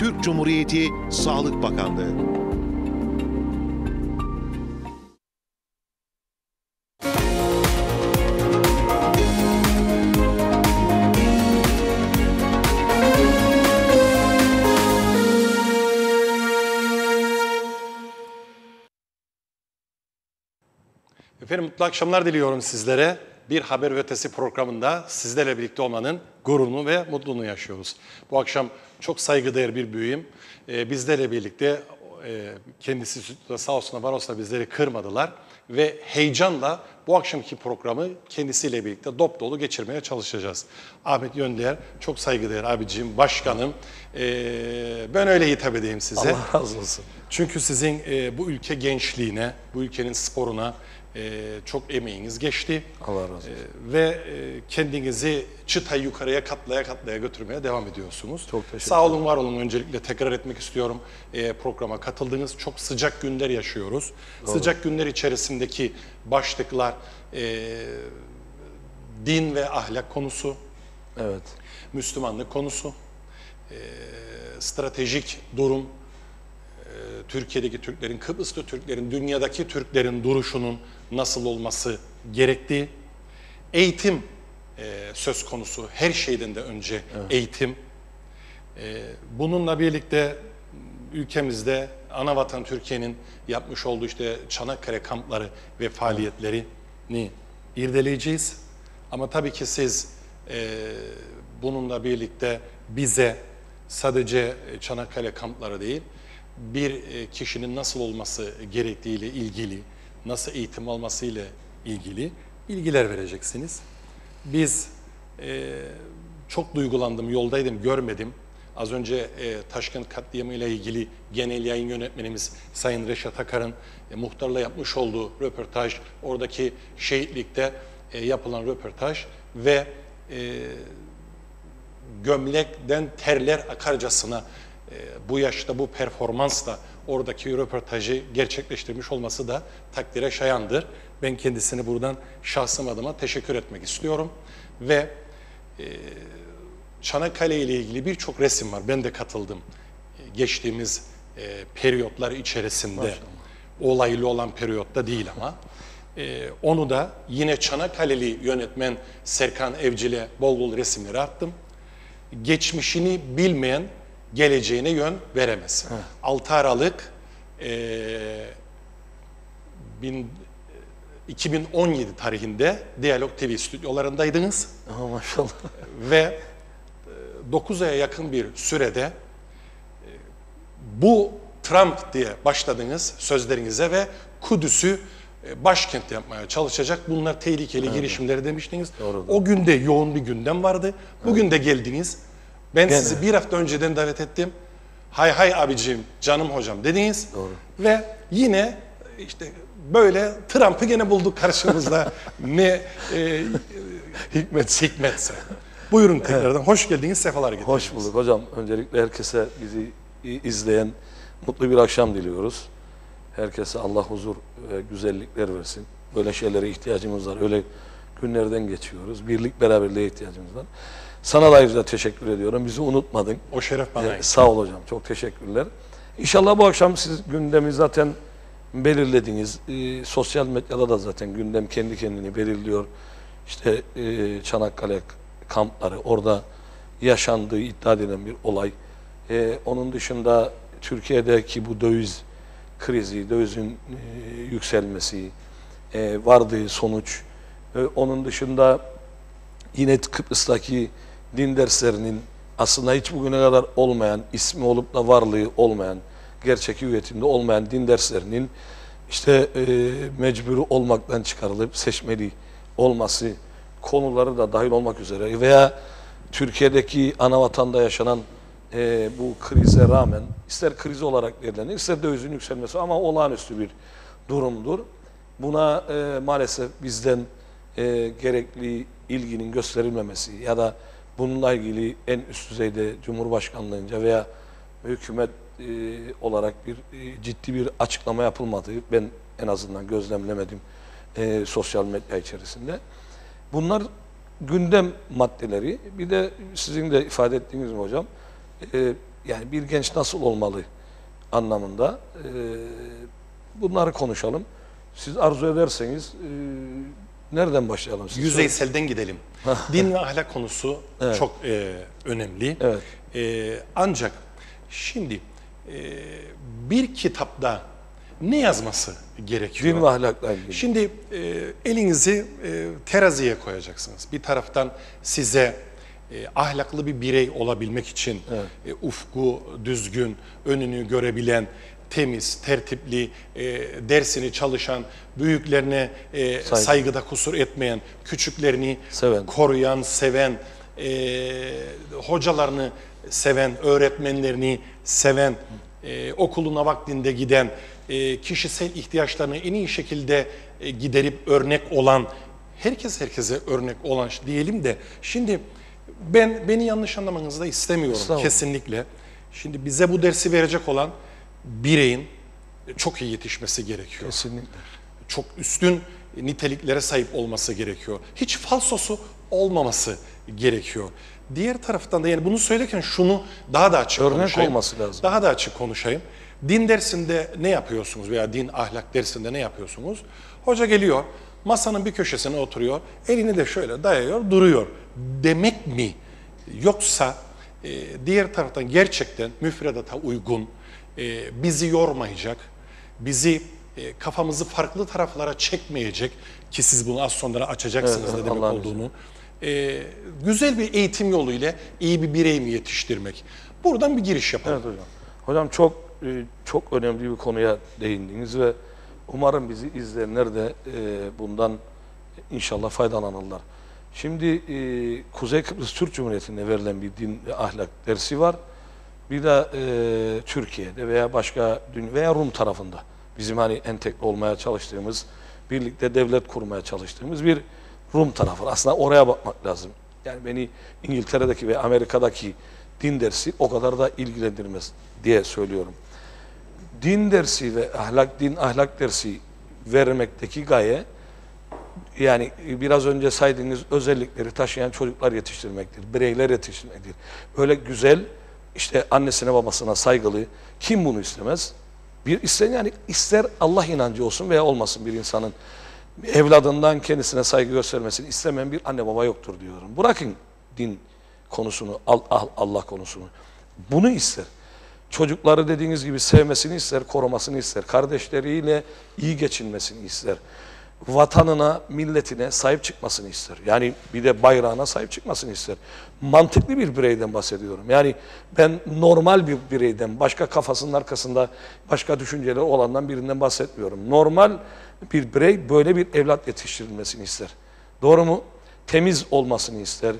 Türk Cumhuriyeti Sağlık Bakanlığı. Efendim mutlu akşamlar diliyorum sizlere. Bir Haber ve Ötesi programında sizlerle birlikte olmanın gururunu ve mutluluğunu yaşıyoruz. Bu akşam çok saygıdeğer bir büyüğüm. Bizlerle birlikte kendisi sağ olsun var olsa bizleri kırmadılar. Ve heyecanla bu akşamki programı kendisiyle birlikte dop dolu geçirmeye çalışacağız. Ahmet Yöndeğer, çok saygıdeğer abicim, başkanım. Ben öyle hitap edeyim size. Allah razı olsun. Çünkü sizin bu ülke gençliğine, bu ülkenin sporuna çok emeğiniz geçti. Allah razı olsun. Ve kendinizi çıtayı yukarıya katlaya götürmeye devam ediyorsunuz. Çok teşekkür Sağ olun, var olun. Öncelikle tekrar etmek istiyorum. Programa katıldığınız çok sıcak günler yaşıyoruz. Doğru. Sıcak günler içerisindeki başlıklar din ve ahlak konusu, evet, Müslümanlık konusu, stratejik durum, Türkiye'deki Türklerin, Kıbrıs'ta Türklerin, dünyadaki Türklerin duruşunun nasıl olması gerektiği, eğitim söz konusu, her şeyden de önce evet, eğitim. Bununla birlikte ülkemizde anavatan Türkiye'nin yapmış olduğu işte Çanakkale kampları ve faaliyetlerini irdeleyeceğiz. Ama tabii ki siz bununla birlikte bize sadece Çanakkale kampları değil, bir kişinin nasıl olması gerektiğiyle ilgili, nasıl eğitim almasıyla ilgili bilgiler vereceksiniz. Biz çok duygulandım, yoldaydım, görmedim. Az önce Taşkent katliamı ile ilgili genel yayın yönetmenimiz Sayın Reşat Akar'ın muhtarla yapmış olduğu röportaj, oradaki şehitlikte yapılan röportaj ve gömlekten terler akarcasına bu yaşta bu performansla oradaki röportajı gerçekleştirmiş olması da takdire şayandır. Ben kendisine buradan şahsım adıma teşekkür etmek istiyorum. Ve Çanakkale ile ilgili birçok resim var. Ben de katıldım. Geçtiğimiz periyotlar içerisinde. Maşallah. Olaylı olan periyotta değil ama. Onu da yine Çanakkale'li yönetmen Serkan Evcil'e bol bol resimleri attım. Geçmişini bilmeyen geleceğine yön veremez. Evet. 6 Aralık 2017 tarihinde Diyalog TV stüdyolarındaydınız. Aha, maşallah. Ve 9 aya yakın bir sürede bu Trump diye başladınız sözlerinize ve Kudüs'ü başkent yapmaya çalışacak. Bunlar tehlikeli evet, girişimleri demiştiniz. Doğru. O günde yoğun bir gündem vardı. Bugün evet, de geldiniz. Ben gene sizi bir hafta önceden davet ettim. Hay hay abicim, canım hocam dediniz. Doğru. Ve yine işte böyle Trump'ı gene bulduk karşımızda. Ne hikmetse. Buyurun tekrardan. Evet. Hoş geldiniz, sefalar getirdiniz. Hoş bulduk hocam. Öncelikle herkese bizi izleyen mutlu bir akşam diliyoruz. Herkese Allah huzur ve güzellikler versin. Böyle şeylere ihtiyacımız var. Öyle günlerden geçiyoruz. Birlik, beraberliğe ihtiyacımız var. Sana da ayrıca teşekkür ediyorum. Bizi unutmadın. O şeref bana ait. Sağ ol hocam. Çok teşekkürler. İnşallah bu akşam siz gündemi zaten belirlediniz. Sosyal medyada da zaten gündem kendi kendini belirliyor. İşte Çanakkale kampları, orada yaşandığı iddia edilen bir olay. Onun dışında Türkiye'deki bu döviz krizi, dövizin yükselmesi, vardığı sonuç. Onun dışında yine Kıbrıs'taki din derslerinin aslında hiç bugüne kadar olmayan, ismi olup da varlığı olmayan, gerçek hüviyetinde olmayan din derslerinin işte mecburi olmaktan çıkarılıp seçmeli olması konuları da dahil olmak üzere veya Türkiye'deki anavatanda yaşanan bu krize rağmen ister kriz olarak değerlendirir, ister dövizin yükselmesi ama olağanüstü bir durumdur. Buna maalesef bizden gerekli ilginin gösterilmemesi ya da bununla ilgili en üst düzeyde Cumhurbaşkanlığınca veya hükümet olarak bir ciddi bir açıklama yapılmadığı ben en azından gözlemlemedim sosyal medya içerisinde. Bunlar gündem maddeleri. Bir de sizin de ifade ettiğiniz mi hocam? yani bir genç nasıl olmalı anlamında bunları konuşalım. Siz arzu ederseniz nereden başlayalım? Siz Yüzeyselden gidelim. Din ve ahlak konusu çok önemli. Evet. Ancak şimdi bir kitapta ne yazması gerekiyor? Din ve ahlakla ilgili. Şimdi elinizi teraziye koyacaksınız. Bir taraftan size ahlaklı bir birey olabilmek için ufku düzgün, önünü görebilen, temiz, tertipli, dersini çalışan, büyüklerine saygıda kusur etmeyen, küçüklerini Seven. koruyan, seven, hocalarını seven, öğretmenlerini seven, okuluna vaktinde giden, kişisel ihtiyaçlarını en iyi şekilde giderip örnek olan, herkese örnek olan diyelim de şimdi beni yanlış anlamanızı da istemiyorum kesinlikle. Şimdi bize bu dersi verecek olan bireyin çok iyi yetişmesi gerekiyor. Kesinlikle. Çok üstün niteliklere sahip olması gerekiyor. Hiç falsosu olmaması gerekiyor. Diğer taraftan da yani bunu söylerken şunu daha da açık Örnek konuşayım. olması lazım. Daha da açık konuşayım. Din dersinde ne yapıyorsunuz veya din ahlak dersinde ne yapıyorsunuz? Hoca geliyor, masanın bir köşesine oturuyor, elini de şöyle dayıyor, duruyor. Demek mi? Yoksa diğer taraftan gerçekten müfredata uygun, bizi yormayacak, bizi kafamızı farklı taraflara çekmeyecek ki siz bunu az sonra açacaksınız ne demek olduğunu. Güzel bir eğitim yoluyla iyi bir birey mi yetiştirmek? Buradan bir giriş yapalım. Evet hocam. Hocam çok önemli bir konuya değindiniz ve umarım bizi izleyenler de bundan inşallah faydalanırlar. Şimdi Kuzey Kıbrıs Türk Cumhuriyeti'nde verilen bir din ve ahlak dersi var. Bir de Türkiye'de veya başka veya Rum tarafında bizim hani entegre olmaya çalıştığımız, birlikte devlet kurmaya çalıştığımız bir Rum tarafı. Aslında oraya bakmak lazım. Yani beni İngiltere'deki ve Amerika'daki din dersi o kadar da ilgilendirmez diye söylüyorum. Din dersi ve din ahlak dersi vermekteki gaye yani biraz önce saydığınız özellikleri taşıyan çocuklar yetiştirmektir, bireyler yetiştirmektir. Böyle güzel, işte annesine babasına saygılı, kim bunu istemez? Yani ister Allah inancı olsun veya olmasın bir insanın evladından kendisine saygı göstermesini istemeyen bir anne baba yoktur diyorum. Bırakın din konusunu, Allah konusunu. Bunu ister. Çocukları dediğiniz gibi sevmesini ister, korumasını ister. Kardeşleriyle iyi geçinmesini ister. Vatanına, milletine sahip çıkmasını ister. Yani bir de bayrağına sahip çıkmasını ister. Mantıklı bir bireyden bahsediyorum. Yani ben normal bir bireyden, başka kafasının arkasında başka düşünceleri olandan birinden bahsetmiyorum. Normal bir birey böyle bir evlat yetiştirilmesini ister. Doğru mu? Temiz olmasını ister.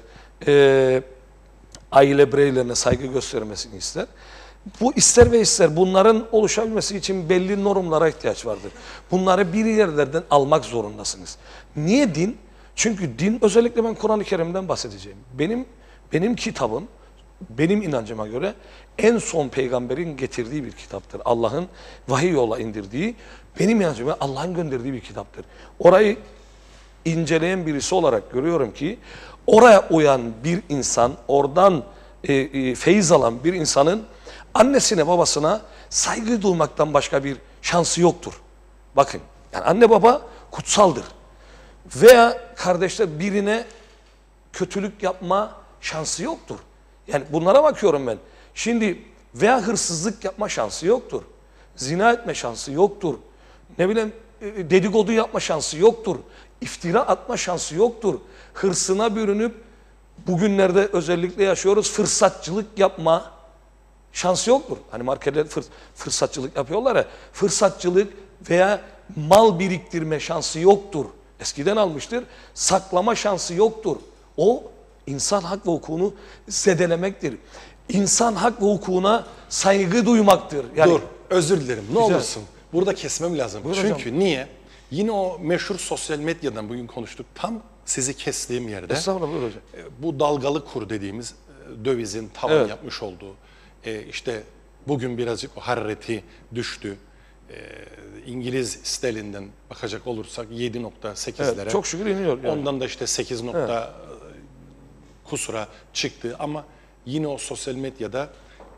Aile bireylerine saygı göstermesini ister. Bu ister ve ister bunların oluşabilmesi için belli normlara ihtiyaç vardır. Bunları bir yerlerden almak zorundasınız. Niye din? Çünkü din, özellikle ben Kur'an-ı Kerim'den bahsedeceğim. Benim kitabım, benim inancıma göre en son peygamberin getirdiği bir kitaptır. Allah'ın vahiy yola indirdiği, benim inancıma Allah'ın gönderdiği bir kitaptır. Orayı inceleyen birisi olarak görüyorum ki oraya uyan bir insan, oradan feyiz alan bir insanın annesine babasına saygı duymaktan başka bir şansı yoktur. Bakın, yani anne baba kutsaldır. Veya kardeşler birine kötülük yapma şansı yoktur. Yani bunlara bakıyorum ben. Şimdi veya hırsızlık yapma şansı yoktur. Zina etme şansı yoktur. Ne bileyim dedikodu yapma şansı yoktur. İftira atma şansı yoktur. Hırsına bürünüp bugünlerde özellikle yaşıyoruz, fırsatçılık yapma şansı yoktur. Hani marketler fırsatçılık yapıyorlar ya, fırsatçılık veya mal biriktirme şansı yoktur. Eskiden almıştır, saklama şansı yoktur. O insan hak ve hukukunu zedelemektir. İnsan hak ve hukukuna saygı duymaktır. Yani, dur, özür dilerim. Ne Güzel. olursun. Burada kesmem lazım. Buyur Çünkü hocam. niye? Yine o meşhur sosyal medyadan bugün konuştuk. Tam sizi kestiğim yerde Estağfurullah, buyur hocam. bu dalgalı kur dediğimiz dövizin tavan Evet. yapmış olduğu, işte bugün birazcık o harareti düştü. İngiliz sterlinden bakacak olursak 7.8'lere. Evet, çok şükür iniyor. Yani. Ondan da işte 8 kusura çıktı ama yine o sosyal medyada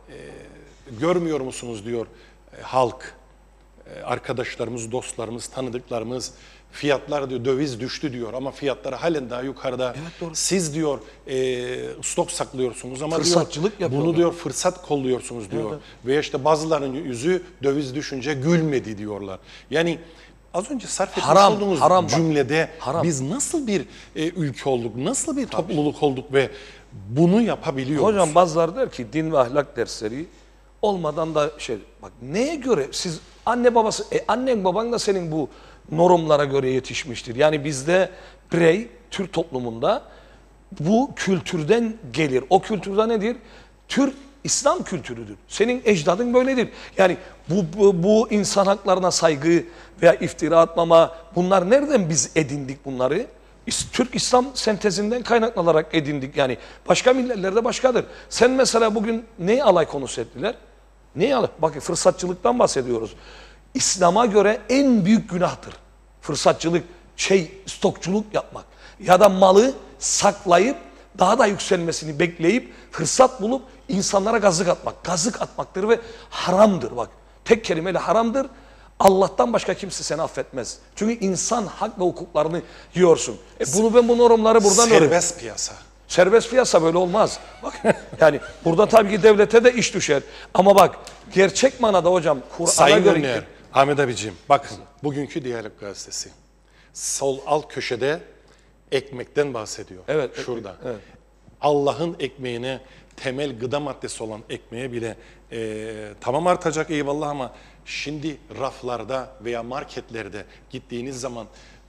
görmüyor musunuz diyor halk, arkadaşlarımız, dostlarımız, tanıdıklarımız, fiyatlar diyor döviz düştü diyor ama fiyatları halen daha yukarıda. Evet, doğru. Siz diyor stok saklıyorsunuz ama Fırsatçılık diyor, bunu yapıyorlar. diyor fırsat kolluyorsunuz diyor. Evet. Veya işte bazılarının yüzü döviz düşünce gülmedi diyorlar. Yani az önce sarf etmiş Haram, olduğunuz haram bak. cümlede Haram. biz nasıl bir ülke olduk, nasıl bir topluluk olduk ve bunu yapabiliyoruz? Hocam bazıları der ki din ve ahlak dersleri olmadan da bak neye göre siz anne babası annen baban da senin bu normlara göre yetişmiştir. Yani bizde birey Türk toplumunda bu kültürden gelir. O kültürde nedir? Türk İslam kültürüdür. Senin ecdadın böyledir. Yani bu insan haklarına saygı veya iftira atmama bunlar nereden biz edindik bunları? Türk İslam sentezinden kaynaklanarak edindik yani. Başka milletlerde başkadır. Sen mesela bugün neyi alay konusu ettiler? Neyi alay? Bakın fırsatçılıktan bahsediyoruz. İslam'a göre en büyük günahtır. Fırsatçılık, stokçuluk yapmak. Ya da malı saklayıp daha da yükselmesini bekleyip fırsat bulup insanlara gazık atmak. Gazık atmaktır ve haramdır bak. Tek kelimeyle haramdır. Allah'tan başka kimse seni affetmez. Çünkü insan hak ve hukuklarını yiyorsun. Ben bu normları buradan öğreniyorum. Serbest piyasa. Serbest piyasa böyle olmaz. Bak yani burada tabii ki devlete de iş düşer. Ama bak gerçek manada hocam Kur'an'a Sayın göre... Öner, Ahmet abicim bakın bugünkü Diyalog Gazetesi. Sol alt köşede ekmekten bahsediyor. Evet. Şurada. Evet. Allah'ın ekmeğine temel gıda maddesi olan ekmeğe bile tamam artacak eyvallah ama şimdi raflarda veya marketlerde gittiğiniz zaman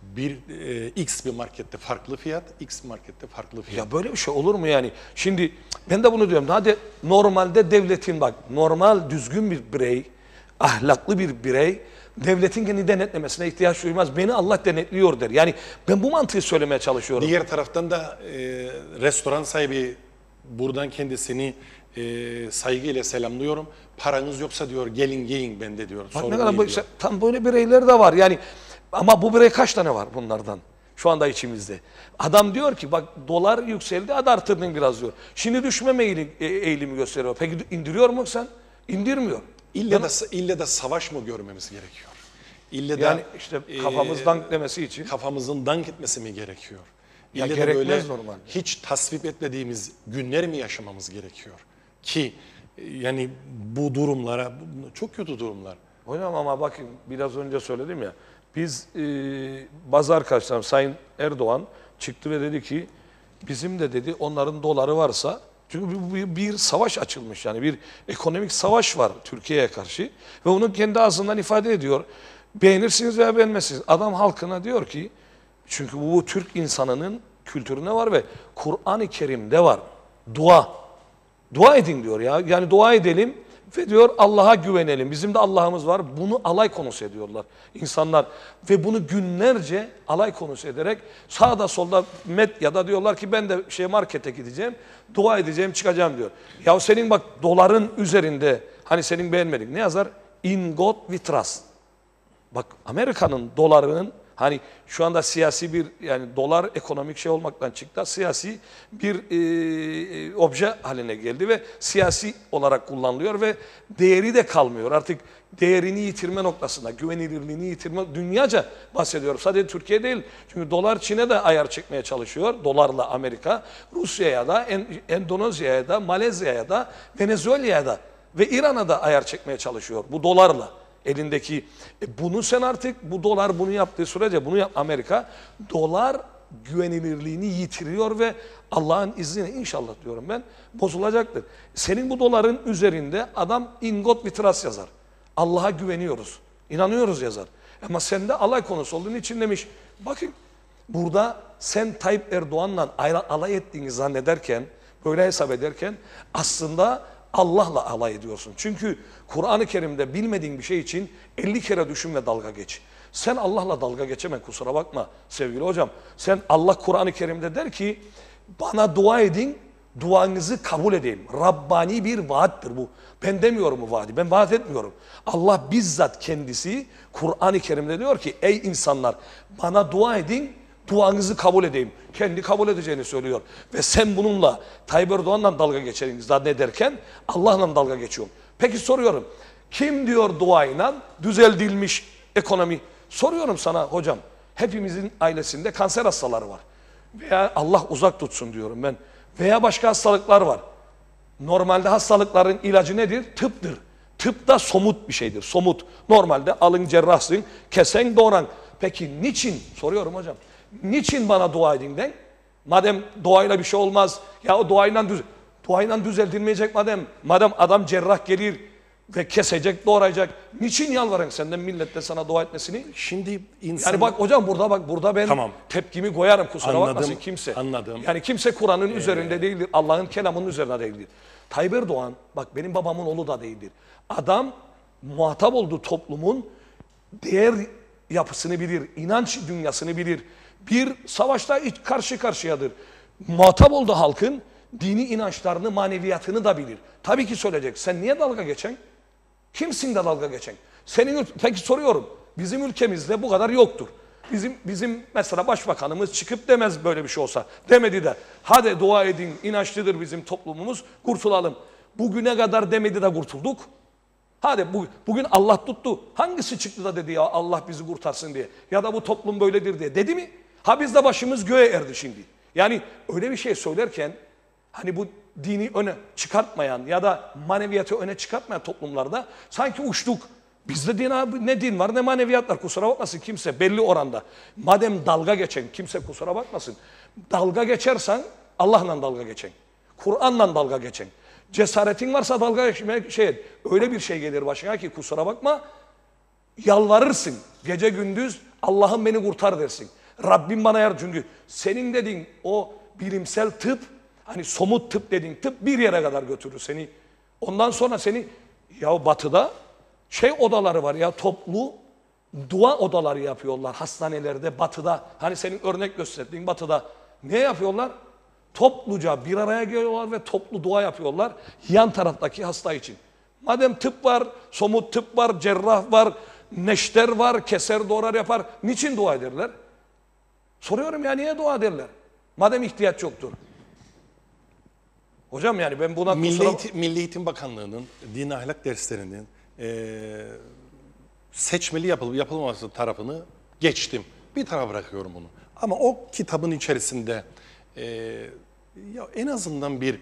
X bir markette farklı fiyat, X markette farklı fiyat. Ya böyle bir şey olur mu yani? Şimdi ben de bunu diyorum. Hadi normalde devletin bak normal düzgün bir birey, ahlaklı bir birey devletin kendi denetlemesine ihtiyaç duymaz. Beni Allah denetliyor der. Yani ben bu mantığı söylemeye çalışıyorum. Diğer taraftan da restoran sahibi buradan kendisini saygıyla selamlıyorum. Paranız yoksa diyor gelin yiyin bende diyor. Bak Sorun ne kadar değil böyle, diyor. tam böyle bireyler de var. Yani ama bu birey kaç tane var bunlardan? Şu anda içimizde. Adam diyor ki bak dolar yükseldi hadi artırdın biraz diyor. Şimdi düşmeme eğilimi gösteriyor. Peki indiriyor mu sen? İndirmiyor. İlle de savaş mı görmemiz gerekiyor? İlle de Yani işte kafamız dank demesi için. kafamızın dank etmesi mi gerekiyor? Ya İlle de gerekmez böyle normalde. hiç tasvip etmediğimiz günler mi yaşamamız gerekiyor? Ki yani bu durumlara çok kötü durumlar. Hocam ama bakın biraz önce söyledim ya. Biz bazı arkadaşlarım Sayın Erdoğan çıktı ve dedi ki bizim de dedi onların doları varsa çünkü bir savaş açılmış yani bir ekonomik savaş var Türkiye'ye karşı ve onu kendi ağzından ifade ediyor. Beğenirsiniz veya beğenmezsiniz. Adam halkına diyor ki çünkü bu Türk insanının kültürüne var ve Kur'an-ı Kerim'de var. Dua. Dua edin diyor ya. Yani dua edelim ve diyor Allah'a güvenelim. Bizim de Allah'ımız var. Bunu alay konusu ediyorlar insanlar. Ve bunu günlerce alay konusu ederek sağda solda medyada diyorlar ki ben de markete gideceğim, dua edeceğim, çıkacağım diyor. Ya senin bak doların üzerinde hani senin beğenmedin ne yazar? In God we trust. Bak Amerika'nın dolarının hani şu anda siyasi bir yani dolar ekonomik olmaktan çıktı. Siyasi bir obje haline geldi ve siyasi olarak kullanılıyor ve değeri de kalmıyor. Artık değerini yitirme noktasında, güvenilirliğini yitirme dünyaca bahsediyorum. Sadece Türkiye değil. Çünkü dolar Çin'e de ayar çekmeye çalışıyor. Dolarla Amerika, Rusya'ya da, Endonezya'ya da, Malezya'ya da, Venezuela'ya da ve İran'a da ayar çekmeye çalışıyor bu dolarla. Elindeki bunu sen artık bu dolar bunu yaptığı sürece bunu Amerika dolar güvenilirliğini yitiriyor ve Allah'ın izniyle inşallah diyorum ben bozulacaktır. Senin bu doların üzerinde adam in God we trust yazar. Allah'a güveniyoruz, inanıyoruz yazar. Ama sende alay konusu olduğun için demiş bakın burada sen Tayyip Erdoğan'la alay ettiğini zannederken böyle hesap ederken aslında Allah'la alay ediyorsun. Çünkü Kur'an-ı Kerim'de bilmediğin bir şey için 50 kere düşün ve dalga geç. Sen Allah'la dalga geçemem kusura bakma sevgili hocam. Sen Allah Kur'an-ı Kerim'de der ki bana dua edin duanızı kabul edeyim. Rabbani bir vaattir bu. Ben demiyorum bu vaadi. Ben vaat etmiyorum. Allah bizzat kendisi Kur'an-ı Kerim'de diyor ki ey insanlar bana dua edin duanızı kabul edeyim. Kendi kabul edeceğini söylüyor. Ve sen bununla Tayyip Erdoğan'la dalga geçerini zannederken Allah'la dalga geçiyorsun. Peki soruyorum. Kim diyor duayla düzeltilmiş ekonomi? Soruyorum sana hocam. Hepimizin ailesinde kanser hastaları var. Veya Allah uzak tutsun diyorum ben. Veya başka hastalıklar var. Normalde hastalıkların ilacı nedir? Tıptır. Tıp da somut bir şeydir. Somut. Normalde alın cerrahsın, kesen doğran. Peki niçin? Soruyorum hocam. Niçin bana dua edin den? Madem duayla bir şey olmaz. Ya o duayla düzeltilmeyecek madem. Madem adam cerrah gelir ve kesecek, doğrayacak. Niçin yalvarın senden millette sana dua etmesini? Şimdi insan... Yani bak hocam burada ben Tamam. tepkimi koyarım, kusura Anladım, bakmasın kimse. anladım. Yani kimse Kur'an'ın üzerinde değildir, Allah'ın kelamının üzerinde değildir. Tayyip Erdoğan, bak benim babamın oğlu da değildir. Adam muhatap olduğu toplumun değer yapısını bilir, inanç dünyasını bilir. Bir savaşta karşı karşıyadır. Muhatap olduğu halkın dini inançlarını, maneviyatını da bilir. Tabii ki söyleyecek. Sen niye dalga geçen? Kimsin de dalga geçen? Peki soruyorum. Bizim ülkemizde bu kadar yoktur. Bizim mesela başbakanımız çıkıp demez böyle bir şey olsa. Demedi de hadi dua edin, inançlıdır bizim toplumumuz, kurtulalım. Bugüne kadar demedi de kurtulduk. Hadi bugün Allah tuttu. Hangisi çıktı da dedi ya Allah bizi kurtarsın diye. Ya da bu toplum böyledir diye. Dedi mi? Ha biz de başımız göğe erdi şimdi. Yani öyle bir şey söylerken hani bu dini öne çıkartmayan ya da maneviyatı öne çıkartmayan toplumlarda sanki uçtuk. Bizde din abi, ne din var ne maneviyat var, kusura bakmasın kimse belli oranda. Madem dalga geçen kimse kusura bakmasın. Dalga geçersen Allah'la dalga geçen. Kur'an'la dalga geçen. Cesaretin varsa dalga geçmeye öyle bir şey gelir başına ki kusura bakma yalvarırsın. Gece gündüz Allah'ım beni kurtar dersin. Rabbim bana yardım. Çünkü senin dediğin o bilimsel tıp, hani somut tıp dediğin tıp bir yere kadar götürür seni. Ondan sonra seni ya batıda odaları var ya, toplu dua odaları yapıyorlar hastanelerde batıda. Hani senin örnek gösterdiğin batıda ne yapıyorlar? Topluca bir araya geliyorlar ve toplu dua yapıyorlar yan taraftaki hasta için. Madem tıp var, somut tıp var, cerrah var, neşter var, keser doğrar yapar. Niçin dua ederler? Soruyorum ya, niye dua ederler? Madem ihtiyaç yoktur. Hocam yani ben buna Milli Eğitim Bakanlığı'nın din ahlak derslerinin seçmeli yapılıp yapılmaması tarafını geçtim. Bir tarafa bırakıyorum bunu. Ama o kitabın içerisinde ya en azından bir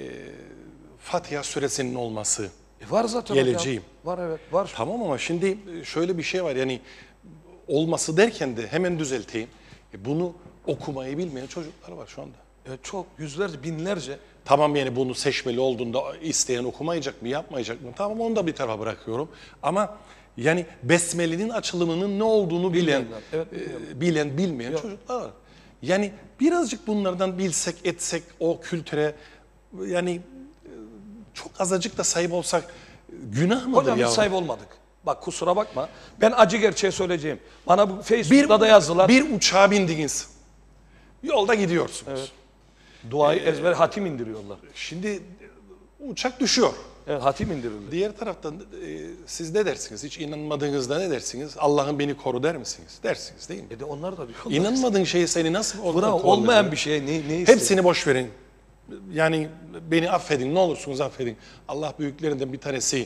Fatiha suresinin olması var zaten geleceğim. Hocam. Var, evet, var. Tamam ama şimdi şöyle bir şey var, yani olması derken de hemen düzelteyim. Bunu okumayı bilmeyen çocuklar var şu anda. Çok, yüzlerce, binlerce. Tamam, yani bunu seçmeli olduğunda isteyen okumayacak mı, yapmayacak mı? Tamam, onu da bir tarafa bırakıyorum. Ama yani Besmele'nin açılımının ne olduğunu bilen, bilmeyen çocuklar var. Yani birazcık bunlardan bilsek, etsek, o kültüre yani çok azıcık da sahip olsak günah mıdır? Hocam ya? hiç sahip olmadık. Bak kusura bakma. Ben acı gerçeği söyleyeceğim. Bana bu Facebook'ta da yazdılar. Bir uçağa bindiniz. Yolda gidiyorsunuz. Evet. Duayı ezber hatim indiriyorlar. Şimdi uçak düşüyor. Evet, hatim indirildi. Diğer taraftan siz ne dersiniz? Hiç inanmadığınızda ne dersiniz? Allah'ım beni koru der misiniz? Dersiniz değil mi? De onlar da diyorlar. İnanmadığın şeyi seni nasıl olmayan bir şey ne Hepsini boş verin. Yani beni affedin, ne olursunuz affedin. Allah büyüklerinden bir tanesi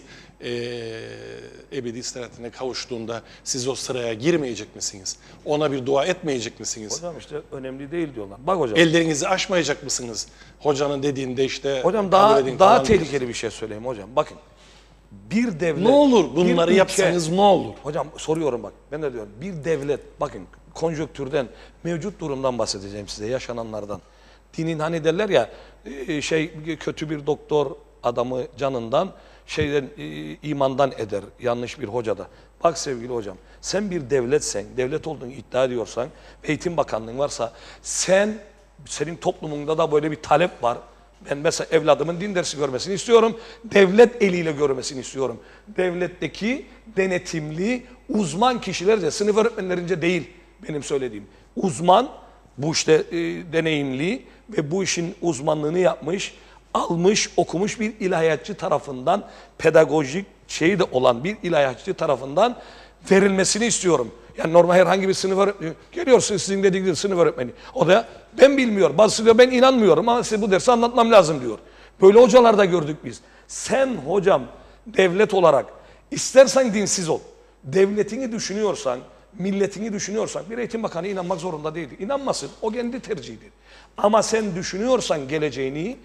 ebedi istirahatine kavuştuğunda siz o sıraya girmeyecek misiniz? Ona bir dua etmeyecek misiniz? Hocam işte önemli değil diyorlar. Bak hocam. Ellerinizi açmayacak mısınız? Hocanın dediğinde işte... Hocam daha tehlikeli bir şey söyleyeyim hocam. Bakın. Bir devlet... Ne olur bunları yapsanız ne olur? Hocam soruyorum bak. Ben de diyorum. Bir devlet, bakın konjonktürden, mevcut durumdan bahsedeceğim size, yaşananlardan. Dinin hani derler ya kötü bir doktor adamı canından imandan eder, yanlış bir hoca da. Bak sevgili hocam, sen bir devletsen, devlet olduğunu iddia ediyorsan, Eğitim Bakanlığın varsa, senin toplumunda da böyle bir talep var. Ben mesela evladımın din dersi görmesini istiyorum, devlet eliyle görmesini istiyorum. Devletteki denetimli, uzman kişilerce, sınıf öğretmenlerince değil benim söylediğim. Uzman, bu işte deneyimli ve bu işin uzmanlığını yapmış, almış, okumuş bir ilahiyatçı tarafından, pedagojik şeyi de olan bir ilahiyatçı tarafından verilmesini istiyorum. Yani normal herhangi bir sınıf öğretmeni geliyorsun, sizin dediğiniz sınıf öğretmeni. O da ben bilmiyorum. Bazısı diyor ben inanmıyorum ama size bu dersi anlatmam lazım diyor. Böyle hocalar da gördük biz. Sen hocam devlet olarak istersen dinsiz ol. Devletini düşünüyorsan, milletini düşünüyorsan bir eğitim bakanı inanmak zorunda değildir. İnanmasın. O kendi tercihidir. Ama sen düşünüyorsan geleceğini,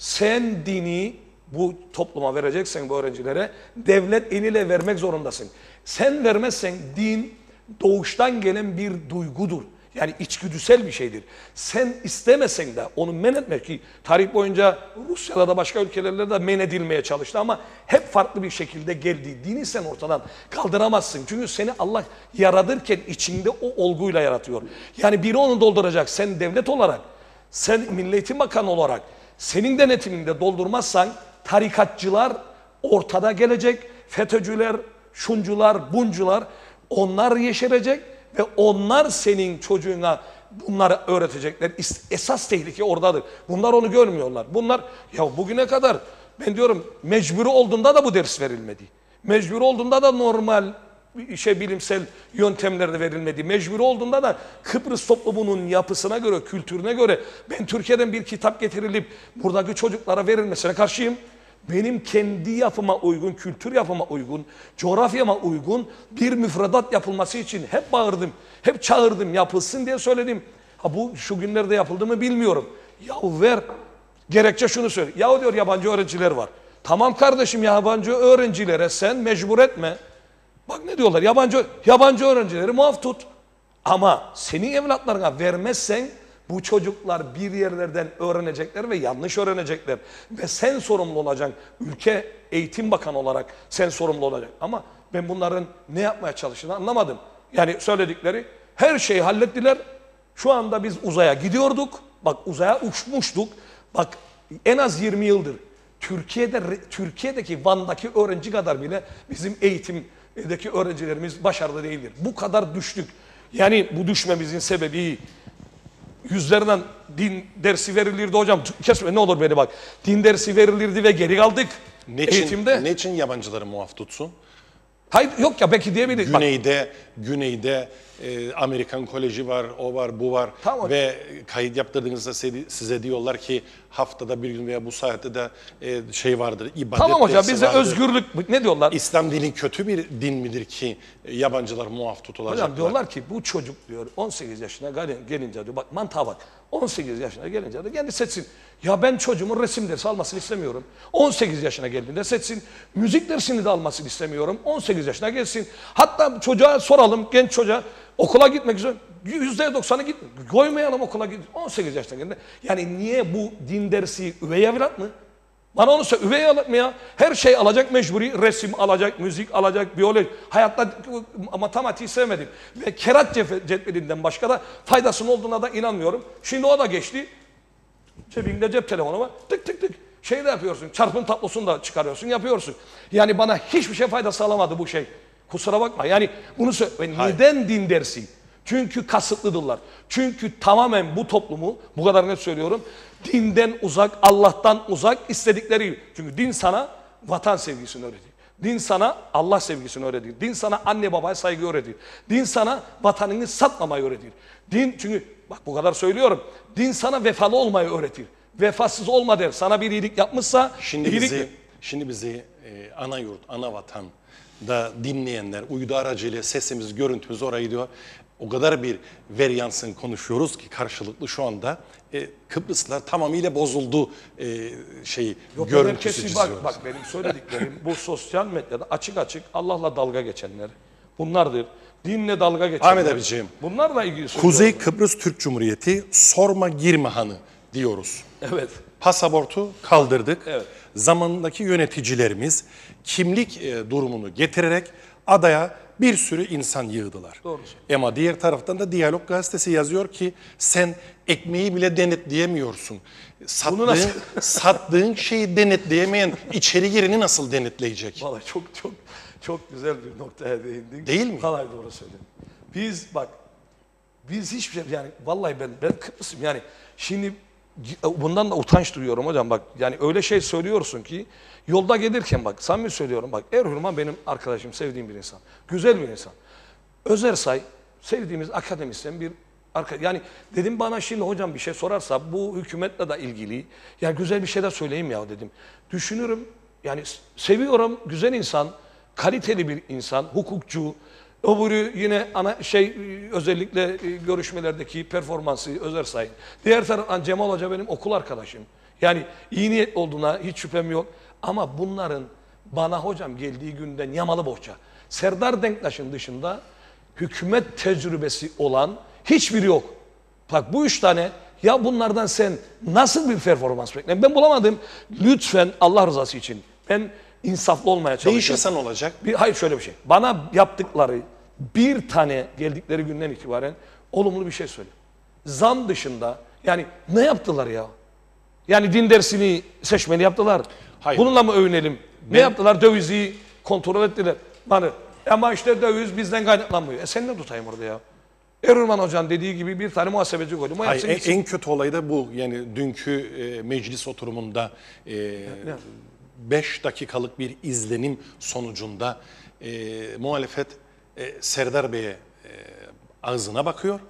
sen dini bu topluma vereceksen bu öğrencilere devlet eliyle vermek zorundasın. Sen vermezsen din doğuştan gelen bir duygudur. Yani içgüdüsel bir şeydir. Sen istemesen de onu men etmek ki tarih boyunca Rusya'da da başka ülkelerde de men edilmeye çalıştı ama hep farklı bir şekilde geldi. Dini sen ortadan kaldıramazsın. Çünkü seni Allah yaratırken içinde o olguyla yaratıyor. Yani biri onu dolduracak. Sen devlet olarak, sen Milli Eğitim Bakanı olarak senin denetiminde doldurmazsan tarikatçılar ortada gelecek. FETÖ'cüler, şuncular, buncular onlar yeşerecek ve onlar senin çocuğuna bunları öğretecekler. Esas tehlike oradadır. Bunlar onu görmüyorlar. Bunlar ya bugüne kadar ben diyorum mecburi olduğunda da bu ders verilmedi. Mecburi olduğunda da normal bilimsel yöntemlerde verilmedi. Mecburi olduğunda da Kıbrıs toplumunun yapısına göre, kültürüne göre ben Türkiye'den bir kitap getirilip buradaki çocuklara verilmesine karşıyım. Benim kendi yapıma uygun, kültür yapıma uygun, coğrafyama uygun bir müfredat yapılması için hep bağırdım, hep çağırdım, yapılsın diye söyledim. Ha bu şu günlerde yapıldı mı bilmiyorum. Yahu ver, gerekçe şunu söyle. Yahu diyor yabancı öğrenciler var. Tamam kardeşim yabancı öğrencilere sen mecbur etme. Bak ne diyorlar yabancı öğrencileri muaf tut. Ama senin evlatlarına vermezsen bu çocuklar bir yerlerden öğrenecekler ve yanlış öğrenecekler. Ve sen sorumlu olacaksın. Ülke eğitim bakanı olarak sen sorumlu olacaksın. Ama ben bunların ne yapmaya çalıştığını anlamadım. Yani söyledikleri her şeyi hallettiler. Şu anda biz uzaya gidiyorduk. Bak uzaya uçmuştuk. Bak en az 20 yıldır Türkiye'deki Van'daki öğrenci kadar bile bizim eğitimdeki öğrencilerimiz başarılı değildir. Bu kadar düştük. Yani bu düşmemizin sebebi yüzlerden din dersi verilirdi hocam. Kesme ne olur beni bak. Din dersi verilirdi ve geri kaldık eğitimde. Ne için yabancıları muaf tutsun? Hayır yok ya belki diyebiliriz. Güneyde Amerikan Koleji var, o var, bu var. Tamam. Ve kayıt yaptırdığınızda size diyorlar ki haftada bir gün veya bu saatte de şey vardır, ibadet Tamam hocam dersi bize vardır. özgürlük ne diyorlar? İslam dini kötü bir din midir ki yabancılar muaf tutulacaklar? Hocam diyorlar ki bu çocuk diyor 18 yaşına gelince diyor bak mantığa bak 18 yaşına gelince de kendi seçsin. Ya ben çocuğumun resim dersi almasını istemiyorum. 18 yaşına geldiğinde seçsin. Müzik dersini de almasını istemiyorum. 18 yaşına gelsin. Hatta çocuğa soralım genç çocuğa okula gitmek üzere %90'ı git. Koymayalım okula git. 18 yaşına geldiğinde. Yani niye bu din dersi üvey evlat mı? Bana onu söyle. Üvey evlat mı ya? Her şey alacak mecburi. Resim alacak, müzik alacak, biyoloji. Hayatta matematiği sevmedim. Ve kerat cetvelinden başka da faydasının olduğuna da inanmıyorum. Şimdi o da geçti. Cebinde cep telefonu var. Tık tık tık. Şey de yapıyorsun. Çarpım tablosunu da çıkarıyorsun, yapıyorsun. Yani bana hiçbir şey fayda sağlamadı bu şey. Kusura bakma. Yani bunu söyle. Neden din dersi? Çünkü kasıtlıdırlar. Çünkü tamamen bu toplumu, bu kadar net söylüyorum, dinden uzak, Allah'tan uzak istedikleri. Çünkü din sana vatan sevgisini öğretir. Din sana Allah sevgisini öğretir. Din sana anne babaya saygı öğretir. Din sana vatanını satmamayı öğretir. Din çünkü bak bu kadar söylüyorum. Din sana vefalı olmayı öğretir. Vefasız olma der. Sana bir iyilik yapmışsa Şimdi bizi ana yurt, ana vatan da dinleyenler uydu aracıyla sesimiz, görüntümüz oraya gidiyor. O kadar bir veryansın konuşuyoruz ki karşılıklı şu anda Kıbrıslılar tamamıyla bozuldu görüntüsü çiziyoruz. Bak benim söylediklerim bu sosyal medyada açık açık Allah'la dalga geçenler bunlardır. Dinle dalga geçenler. Ahmet abiciğim. Bunlarla ilgili söylüyorum. Kuzey Kıbrıs Türk Cumhuriyeti sorma girme hanı diyoruz. Evet. Pasaportu kaldırdık. Evet. Zamanındaki yöneticilerimiz kimlik durumunu getirerek adaya bir sürü insan yığdılar. Doğru. Ama diğer taraftan da Diyalog Gazetesi yazıyor ki sen ekmeği bile denetleyemiyorsun. Sattığın şeyi denetleyemeyen içeri gireni nasıl denetleyecek? Vallahi çok güzel bir noktaya değindin. Değil mi? Vallahi doğru söyledin. Biz hiçbir şey yani vallahi ben Kıbrıs'ım yani şimdi bundan da utanç duyuyorum hocam bak yani öyle şey söylüyorsun ki yolda gelirken bak samimi söylüyorum bak Erhürman benim arkadaşım sevdiğim bir insan güzel bir insan. Özersay sevdiğimiz akademisyen bir yani dedim bana şimdi hocam bir şey sorarsa bu hükümetle de ilgili yani güzel bir şey de söyleyeyim ya dedim. Düşünürüm yani seviyorum güzel insan, kaliteli bir insan, hukukçu. Öbürü yine özellikle görüşmelerdeki performansı Özer Sayın. Diğer taraftan Cemal Hoca benim okul arkadaşım. Yani iyi niyet olduğuna hiç şüphem yok. Ama bunların bana hocam geldiği günden yamalı bohça. Serdar Denktaş'ın dışında hükümet tecrübesi olan hiçbiri yok. Bak bu 3 tane ya bunlardan sen nasıl bir performans bekliyorsun? Ben bulamadım. Lütfen Allah rızası için ben insaflı olmaya çalışıyorum. Değişirsen olacak. Hayır şöyle bir şey. Bana yaptıkları bir tane geldikleri günden itibaren olumlu bir şey söyle. Zam dışında yani ne yaptılar ya? Yani din dersini seçmeli yaptılar. Hayır. Bununla mı övünelim? Ne yaptılar? Dövizi kontrol ettiler. Hani ama işte döviz bizden kaynaklanmıyor. Sen ne tutayım orada ya? Erürman Hoca'nın dediği gibi bir tane muhasebeci koydum. Hayır, en kötü olay da bu. Yani dünkü meclis oturumunda 5 dakikalık bir izlenim sonucunda muhalefet Serdar Bey'e ağzına bakıyor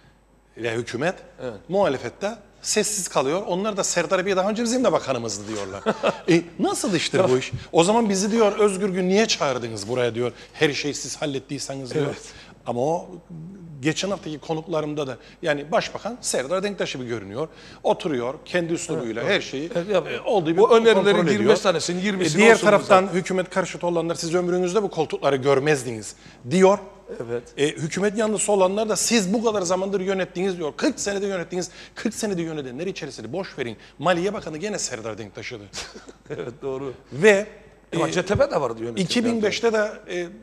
ve hükümet muhalefette sessiz kalıyor. Onlar da Serdar Bey daha önce bizim de bakanımızdı diyorlar. Nasıl iştir bu iş? O zaman bizi diyor Özgür Gün niye çağırdınız buraya diyor. Her şeyi siz hallettiyseniz diyor. Evet. Ama o geçen haftaki konuklarımda da yani başbakan Serdar Denktaş gibi görünüyor. Oturuyor kendi üslubuyla her şeyi olduğu gibi bu önerilerin 25 ediyor. tanesinin 20'sini Diğer taraftan hükümet karşıtı olanlar siz ömrünüzde bu koltukları görmezdiniz diyor. Evet. Hükümet yanlısı olanlar da siz bu kadar zamandır yönettiniz diyor. 40 senede yönettiniz. 40 senede yönetenler içerisinde boş verin. Maliye Bakanı gene Serdar Denktaş'ıydı. Evet doğru. Ve Hacettepe de vardı yönetim. 2005'te de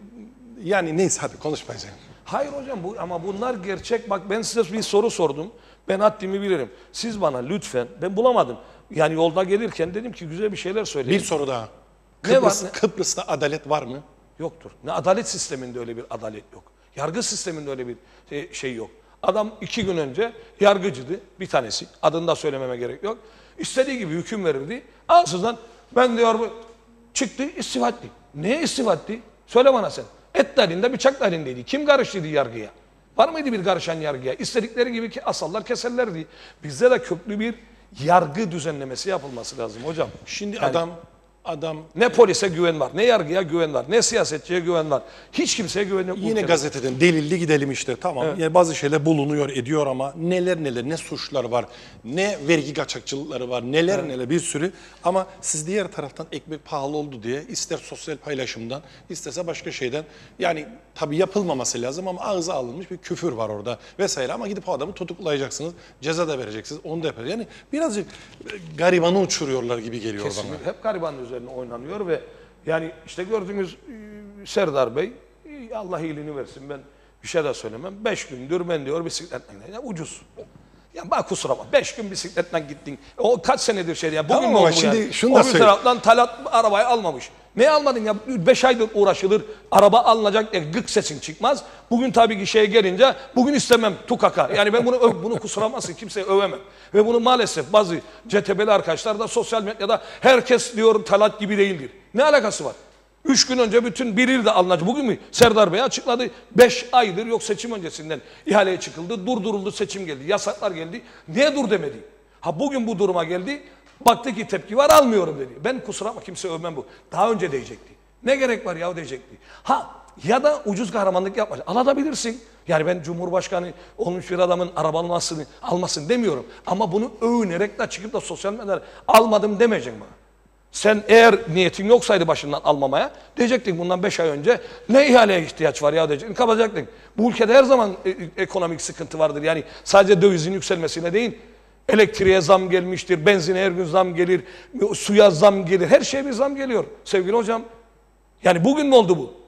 yani neyse hadi konuşmayacağım. Hayır hocam ama bunlar gerçek. Bak ben size bir soru sordum. Ben haddimi bilirim. Siz bana lütfen ben bulamadım. Yani yolda gelirken dedim ki güzel bir şeyler söyleyin. Bir soru daha. Ne var? Kıbrıs'ta adalet var mı? Yoktur. Ne adalet sisteminde öyle bir adalet yok. Yargı sisteminde öyle bir şey yok. Adam 2 gün önce yargıcıydı bir tanesi. Adını da söylememe gerek yok. İstediği gibi hüküm verirdi. Ansızdan ben diyor çıktı istifa etti. Neye istifa etti? Söyle bana sen. Et dalinde bıçak dalindeydi. Kim karıştırdı yargıya? Var mıydı bir karışan yargıya? İstedikleri gibi ki asallar keserlerdi. Bizde de köklü bir yargı düzenlemesi yapılması lazım hocam. Şimdi yani, adam ne polise güven var, ne yargıya güven var, ne siyasetçiye güven var. Hiç kimseye güven yok. Yine gazeteden delilli gidelim işte tamam. Evet. Yani bazı şeyler bulunuyor ediyor ama neler ne suçlar var, ne vergi kaçakçılıkları var, neler bir sürü. Ama siz diğer taraftan ekmek pahalı oldu diye ister sosyal paylaşımdan isterse başka şeyden yani tabii yapılmaması lazım ama ağza alınmış bir küfür var orada vesaire ama gidip o adamı tutuklayacaksınız, ceza da vereceksiniz, onu da yapacaksınız. Yani birazcık garibanı uçuruyorlar gibi geliyor kesinlikle. bana. Hep garibanın üzerine oynanıyor ve yani işte gördüğünüz Serdar Bey Allah iyiliğini versin ben bir şey de söylemem. 5 gündür ben diyor bisikletle ya ucuz. Ya bak kusura bakma 5 gün bisikletle gittin. O kaç senedir şey ya. Bugün tamam mü ama oldu şimdi yani? şunu da o bir taraftan Talat arabayı almamış. Ne almadın ya? 5 aydır uğraşılır. Araba alınacak gık sesin çıkmaz. Bugün tabii ki şeye gelince bugün istemem tukaka. Yani ben bunu kusura bakmasın kimseye övemem. Ve bunu maalesef bazı CTB'li arkadaşlar da sosyal medyada herkes diyor Talat gibi değildir. Ne alakası var? 3 gün önce bütün bir il de alınacak. Bugün mü? Serdar Bey açıkladı. 5 aydır yok seçim öncesinden ihaleye çıkıldı. Durduruldu seçim geldi. Yasaklar geldi. Niye dur demedi? Ha bugün bu duruma geldi. Baktı ki tepki var almıyorum dedi. Ben kusura bakma kimse övmem bu. Daha önce diyecekti. Ne gerek var ya diyecekti. Ha ya da ucuz kahramanlık yapma. Alabilirsin. Yani ben Cumhurbaşkanı olmuş bir adamın araba almasın demiyorum. Ama bunu övünerek de çıkıp da sosyal medyada almadım demeyeceksin bana. Sen eğer niyetin yoksaydı başından almamaya diyecektin bundan 5 ay önce ne ihaleye ihtiyaç var ya diyecektin kapatacaktın. Bu ülkede her zaman ekonomik sıkıntı vardır. Yani sadece dövizin yükselmesine değil elektriğe zam gelmiştir, benzine her gün zam gelir, suya zam gelir, her şeye bir zam geliyor sevgili hocam. Yani bugün mü oldu bu?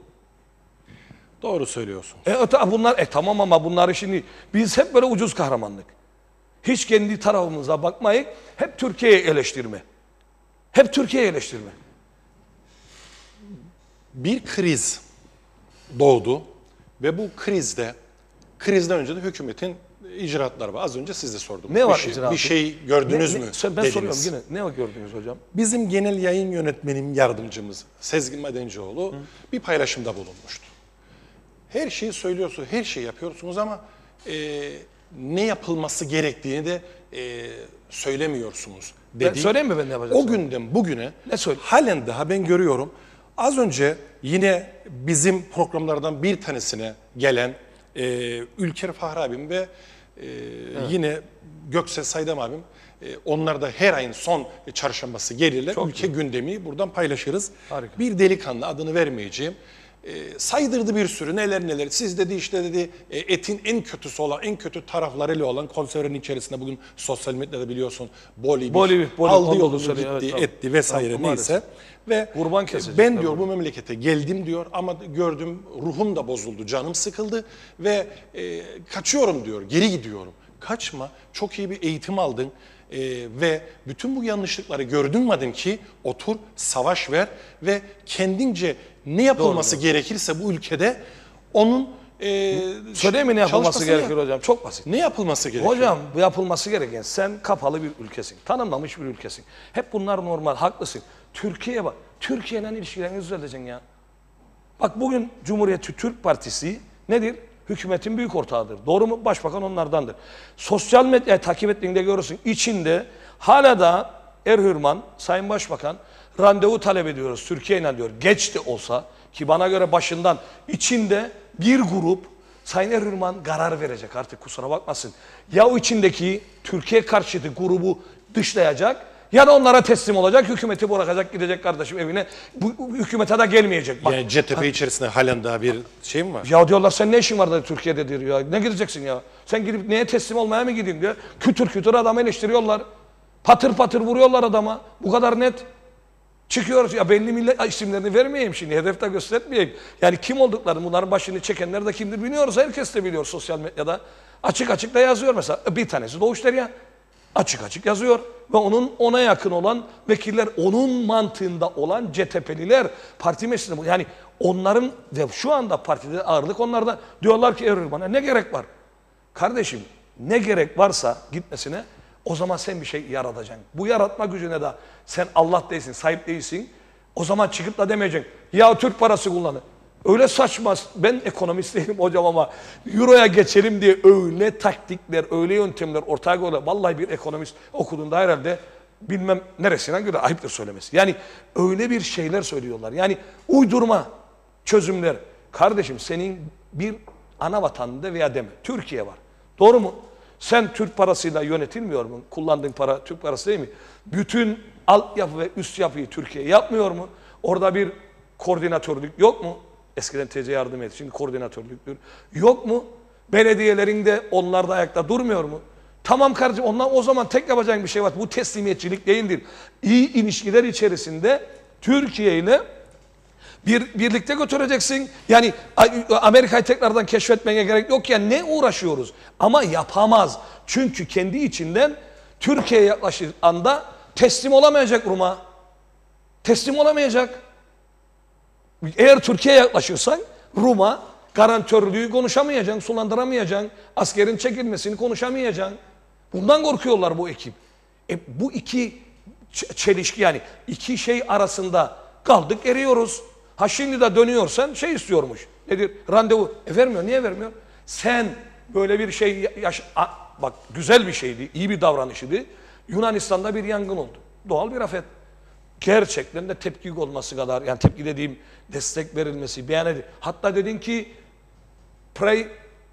Doğru söylüyorsun. Bunlar tamam ama bunları şimdi biz hep böyle ucuz kahramanlık. Hiç kendi tarafımıza bakmayıp hep Türkiye'yi eleştirme. Hep Türkiye'yi eleştirme. Bir kriz doğdu ve bu krizden önce de hükümetin icraatları var. Az önce siz de sordum. Ne var icraatı? Bir şey gördünüz mü? Ben dediniz. soruyorum yine. Ne gördünüz hocam? Bizim genel yayın yönetmenim yardımcımız Sezgin Madencioğlu bir paylaşımda bulunmuştu. her şeyi söylüyorsunuz, her şeyi yapıyorsunuz ama ne yapılması gerektiğini de söylemiyorsunuz. Söyleyeyim mi ben ne yapacağım? O günden bugüne Ne söyleyeyim? halen daha ben görüyorum. Az önce yine bizim programlardan bir tanesine gelen Ülker Fahri abim ve yine Gökses Saydam abim, onlar da her ayın son çarşambası gelirler. Çok Ülke gündemi buradan paylaşırız. Harika. Bir delikanlı, adını vermeyeceğim, saydırdı bir sürü neler neler. Siz dedi işte dedi etin en kötüsü olan, en kötü taraflarıyla olan konservenin içerisinde bugün sosyal medyada biliyorsun boli aldı yolunu gitti, evet, tamam. etti vesaire Tamam, neyse. Ve kurban kesecek. ben diyor bu memlekete geldim diyor ama gördüm ruhum da bozuldu, canım sıkıldı ve kaçıyorum diyor, geri gidiyorum. Kaçma, çok iyi bir eğitim aldın ve bütün bu yanlışlıkları gördün madem ki otur, savaş ver ve kendince ne yapılması gerekirse bu ülkede onun Söyleyeyim mi ne yapılması çalışmasını gerekir yap. hocam? Çok basit. Ne yapılması gerekiyor? Hocam bu yapılması gereken, sen kapalı bir ülkesin, tanınmamış bir ülkesin. Hep bunlar normal, haklısın. Türkiye'ye bak, Türkiye'yle ilişkilerini düzelteceksin ya. Bak bugün Cumhuriyetçi Türk Partisi nedir? Hükümetin büyük ortağıdır. Doğru mu? Başbakan onlardandır. Sosyal medyayı takip ettiğinde görürsün. İçinde hala da Erhürman, Sayın Başbakan randevu talep ediyoruz Türkiye'yle diyor. Geç de olsa ki bana göre başından içinde bir grup Sayın Erhürman karar verecek artık kusura bakmasın. Ya o içindeki Türkiye karşıtı grubu dışlayacak ya da onlara teslim olacak, hükümeti bırakacak, gidecek kardeşim evine. Bu hükümete de gelmeyecek. Bak, Yani CTP içerisinde halen daha bir şey mi var? ya diyorlar sen ne işin var da Türkiye'de diyor ya. Ne gideceksin ya? Sen gidip neye teslim olmaya mı gideyim diyor. Kütür kütür adamı eleştiriyorlar. Patır patır vuruyorlar adama. Bu kadar net. Çıkıyoruz ya belli millet isimlerini vermeyeyim şimdi. Hedefte göstermeyeyim. Yani kim olduklarını bunların başını çekenler de kimdir biliyoruz. Herkes de biliyor sosyal medyada. Açık açık da yazıyor mesela. Bir tanesi Doğuş Derya. Açık açık yazıyor ve onun ona yakın olan vekiller, onun mantığında olan CTP'liler parti meclisinde yani onların ve şu anda partide ağırlık onlarda diyorlar ki Erdoğan'a ne gerek var? Kardeşim ne gerek varsa gitmesine o zaman sen bir şey yaratacaksın. Bu yaratma gücüne de sen Allah değilsin, sahip değilsin. O zaman çıkıp da demeyeceksin. Ya Türk parası kullanın. Öyle saçma, ben ekonomist değilim hocam ama Euro'ya geçelim diye öyle taktikler, öyle yöntemler ortaya koyuyorlar. Vallahi bir ekonomist okuduğunda herhalde bilmem neresinden göre ayıptır söylemesi. Yani öyle bir şeyler söylüyorlar. Yani uydurma çözümler. Kardeşim senin bir ana vatanında veya deme. Türkiye var. Doğru mu? Sen Türk parasıyla yönetilmiyor mu? Kullandığın para Türk parası değil mi? Bütün altyapı ve üst yapıyı Türkiye yapmıyor mu? Orada bir koordinatörlük yok mu? Eskiden TC yardım et, şimdi koordinatörlüktür. Yok mu? Belediyelerin de onlar da ayakta durmuyor mu? Tamam kardeşim onlar o zaman tek yapacağın bir şey var. Bu teslimiyetçilik değildir. İyi ilişkiler içerisinde Türkiye ile birlikte götüreceksin. Yani Amerika'yı tekrardan keşfetmeye gerek yok ya ne uğraşıyoruz? Ama yapamaz. Çünkü kendi içinden Türkiye'ye yaklaşır anda teslim olamayacak Rum'a. Teslim olamayacak. Eğer Türkiye'ye yaklaşırsan Rum'a garantörlüğü konuşamayacaksın, sulandıramayacaksın, askerin çekilmesini konuşamayacaksın. Bundan korkuyorlar bu ekip. Bu iki çelişki yani iki şey arasında kaldık eriyoruz. Ha şimdi de dönüyorsan şey istiyormuş. Nedir? Randevu. Vermiyor. Niye vermiyor? Sen böyle bir şey bak güzel bir şeydi, iyi bir davranışıydı. Yunanistan'da bir yangın oldu. Doğal bir afet. Gerçekten de tepki olması kadar, yani tepki dediğim destek verilmesi, beyan edildi. Hatta dedin ki pray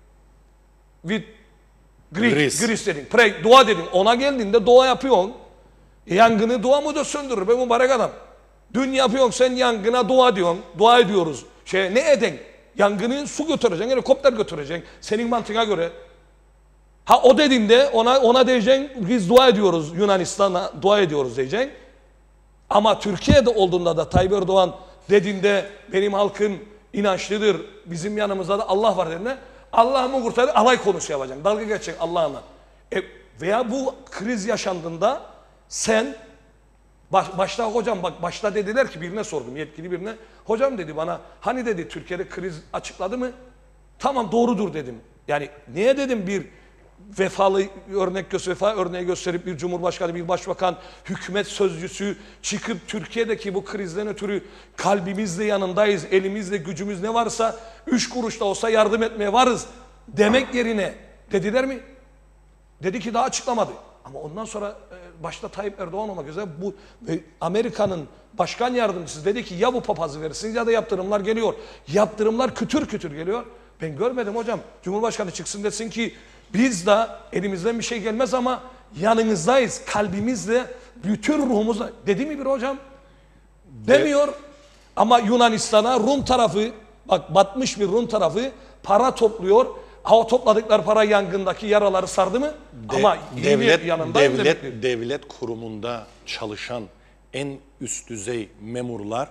with Greece dedin. Pray, dua dedin. Ona geldiğinde dua yapıyorsun. Yangını dua mı da söndürür be mübarek adam. Dün yapıyorsun sen yangına dua diyorsun. Dua ediyoruz. Ne eden? Yangını su götüreceksin, helikopter götüreceksin. Senin mantığına göre. Ha o dediğinde ona diyeceksin biz dua ediyoruz Yunanistan'a dua ediyoruz diyeceksin. Ama Türkiye'de olduğunda da Tayyip Erdoğan dediğinde benim halkım inançlıdır, bizim yanımızda da Allah var dediğinde Allah'ımı kurtarır, alay konusu yapacaksın, dalga geçeceksin Allah'ına. Veya bu kriz yaşandığında sen başta hocam bak başta dediler ki birine sordum yetkili birine. Hocam dedi bana hani dedi Türkiye'de kriz açıkladı mı? Tamam doğrudur dedim. Yani niye dedim bir vefa örneği gösterip bir cumhurbaşkanı, bir başbakan, hükümet sözcüsü çıkıp Türkiye'deki bu krizden ötürü kalbimizle yanındayız, elimizle gücümüz ne varsa 3 kuruş da olsa yardım etmeye varız demek yerine dediler mi? Dedi ki daha açıklamadı. Ama ondan sonra başta Tayyip Erdoğan olmak üzere bu Amerika'nın başkan yardımcısı dedi ki ya bu papazı verirsiniz ya da yaptırımlar geliyor. Yaptırımlar kütür kütür geliyor. Ben görmedim hocam. Cumhurbaşkanı çıksın desin ki biz de elimizden bir şey gelmez ama yanınızdayız. Kalbimizle, bütün ruhumuzla. Dedi mi bir hocam? Demiyor. Ama Yunanistan'a Rum tarafı, bak batmış bir Rum tarafı para topluyor. O topladıkları para yangındaki yaraları sardı mı? Ama devlet kurumunda çalışan en üst düzey memurlar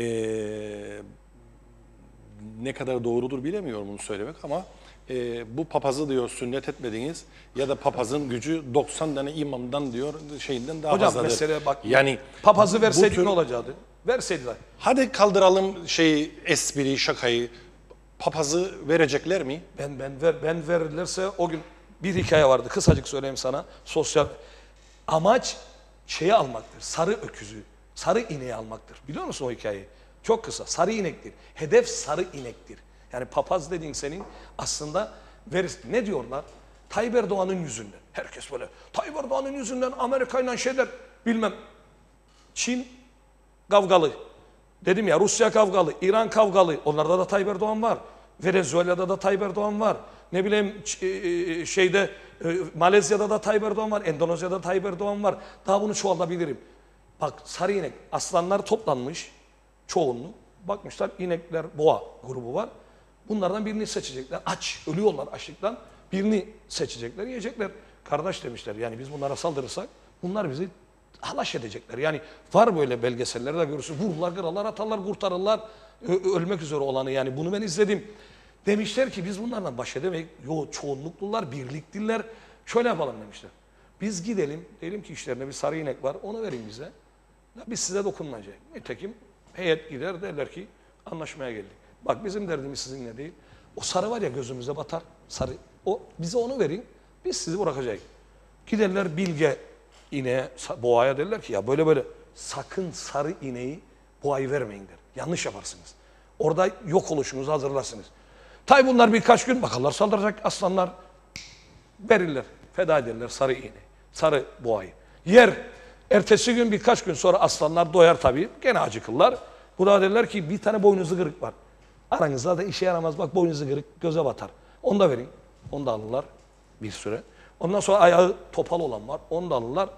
ne kadar doğrudur bilemiyorum bunu söylemek ama bu papazı diyor sünnet etmediniz ya da papazın gücü 90 tane imamdan diyor şeyinden daha hocam, fazladır. Hocam mesela bak yani papazı verseydik ne olacaktı? Verseydiler. Hadi kaldıralım espriyi, şakayı. Papazı verecekler mi? Ben verirlerse o gün bir hikaye vardı. Kısacık söyleyeyim sana. Sosyal amaç şeyi almaktır. Sarı öküzü, sarı ineği almaktır. Biliyor musun o hikayeyi? Çok kısa. Sarı inektir. Hedef sarı inektir. Yani papaz dediğin senin aslında ne diyorlar? Tayyip Erdoğan'ın yüzünden. Herkes böyle Tayyip Erdoğan'ın yüzünden Amerika'yla şeyler bilmem. Çin kavgalı. Dedim ya Rusya kavgalı, İran kavgalı. Onlarda da Tayyip Erdoğan var. Venezuela'da da Tayyip Erdoğan var. Ne bileyim Malezya'da da Tayyip Erdoğan var. Endonezya'da da Tayyip Erdoğan var. Daha bunu çoğaltabilirim. Bak sarı inek, aslanlar toplanmış çoğunluk. Bakmışlar inekler, boğa grubu var. Bunlardan birini seçecekler. Aç, ölüyorlar açlıktan. Birini seçecekler, yiyecekler. Kardeş demişler yani biz bunlara saldırırsak bunlar bizi halaş edecekler. Yani var böyle belgesellerde görürsün. Vururlar, kırarlar, atarlar, kurtarırlar. Ölmek üzere olanı yani bunu ben izledim. Demişler ki biz bunlarla baş edemeyiz. Yo çoğunluklular, birlikliler. Şöyle yapalım demişler. Biz gidelim, diyelim ki işlerinde bir sarı inek var, onu verin bize. Ya biz size dokunmayacağız. Nitekim heyet gider derler ki anlaşmaya geldik. Bak bizim derdimiz sizinle değil. O sarı var ya gözümüze batar, sarı. Bize onu verin, biz sizi bırakacağız. Giderler bilge ineğe, boğaya derler ki ya böyle böyle sakın sarı ineği boğayı vermeyin der. Yanlış yaparsınız. Orada yok oluşunuzu hazırlarsınız. Tabi bunlar birkaç gün bakarlar saldıracak aslanlar verirler, feda ederler sarı iğneyi, sarı boğayı. Yer, ertesi gün birkaç gün sonra aslanlar doyar tabii, gene acıkırlar. Bu da derler ki bir tane boynuzu kırık var. Aranızda da işe yaramaz bak boynuzu kırık göze batar. Onu da verin, onu da alırlar bir süre. Ondan sonra ayağı topal olan var, onu da alırlar.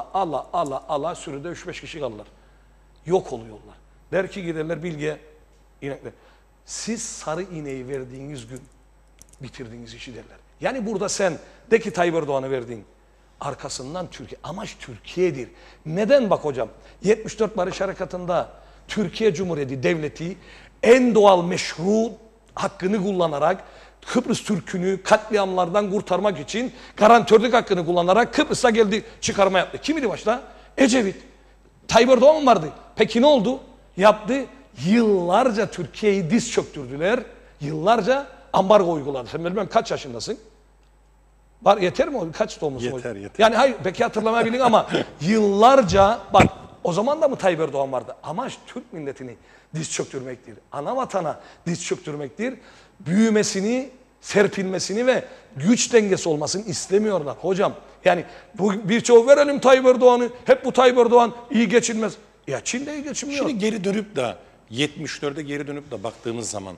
Ala sürüde 3-5 kişi kalırlar. Yok oluyorlar. Der ki giderler bilge inekler. Siz sarı ineği verdiğiniz gün bitirdiğiniz işi derler. Yani burada sen de ki Tayyip Erdoğan'ı verdin. Arkasından Türkiye. Amaç Türkiye'dir. Neden bak hocam? 74 Barış Harekatı'nda Türkiye Cumhuriyeti Devleti en doğal meşru hakkını kullanarak Kıbrıs Türk'ünü katliamlardan kurtarmak için garantörlük hakkını kullanarak Kıbrıs'a geldi çıkarma yaptı. Kimdi başta? Ecevit. Tayyip Erdoğan vardı. Peki ne oldu? Yaptı. Yıllarca Türkiye'yi diz çöktürdüler. Yıllarca ambargo uyguladı. Sen bilmem kaç yaşındasın? Var yeter mi? Kaç doğmuşsun? Yeter. Yani hayır belki hatırlamayabilin ama yıllarca bak o zaman da mı Tayyip Erdoğan vardı? Amaç Türk milletini diz çöktürmektir. Ana vatana diz çöktürmektir. Büyümesini, serpilmesini ve güç dengesi olmasını istemiyorlar hocam. Yani birçoğu verelim Tayyip Erdoğan'ı. Hep bu Tayyip Erdoğan iyi geçinmez. Ya Çin de iyi geçinmiyor. Şimdi geri dönüp de 74'e geri dönüp de baktığımız zaman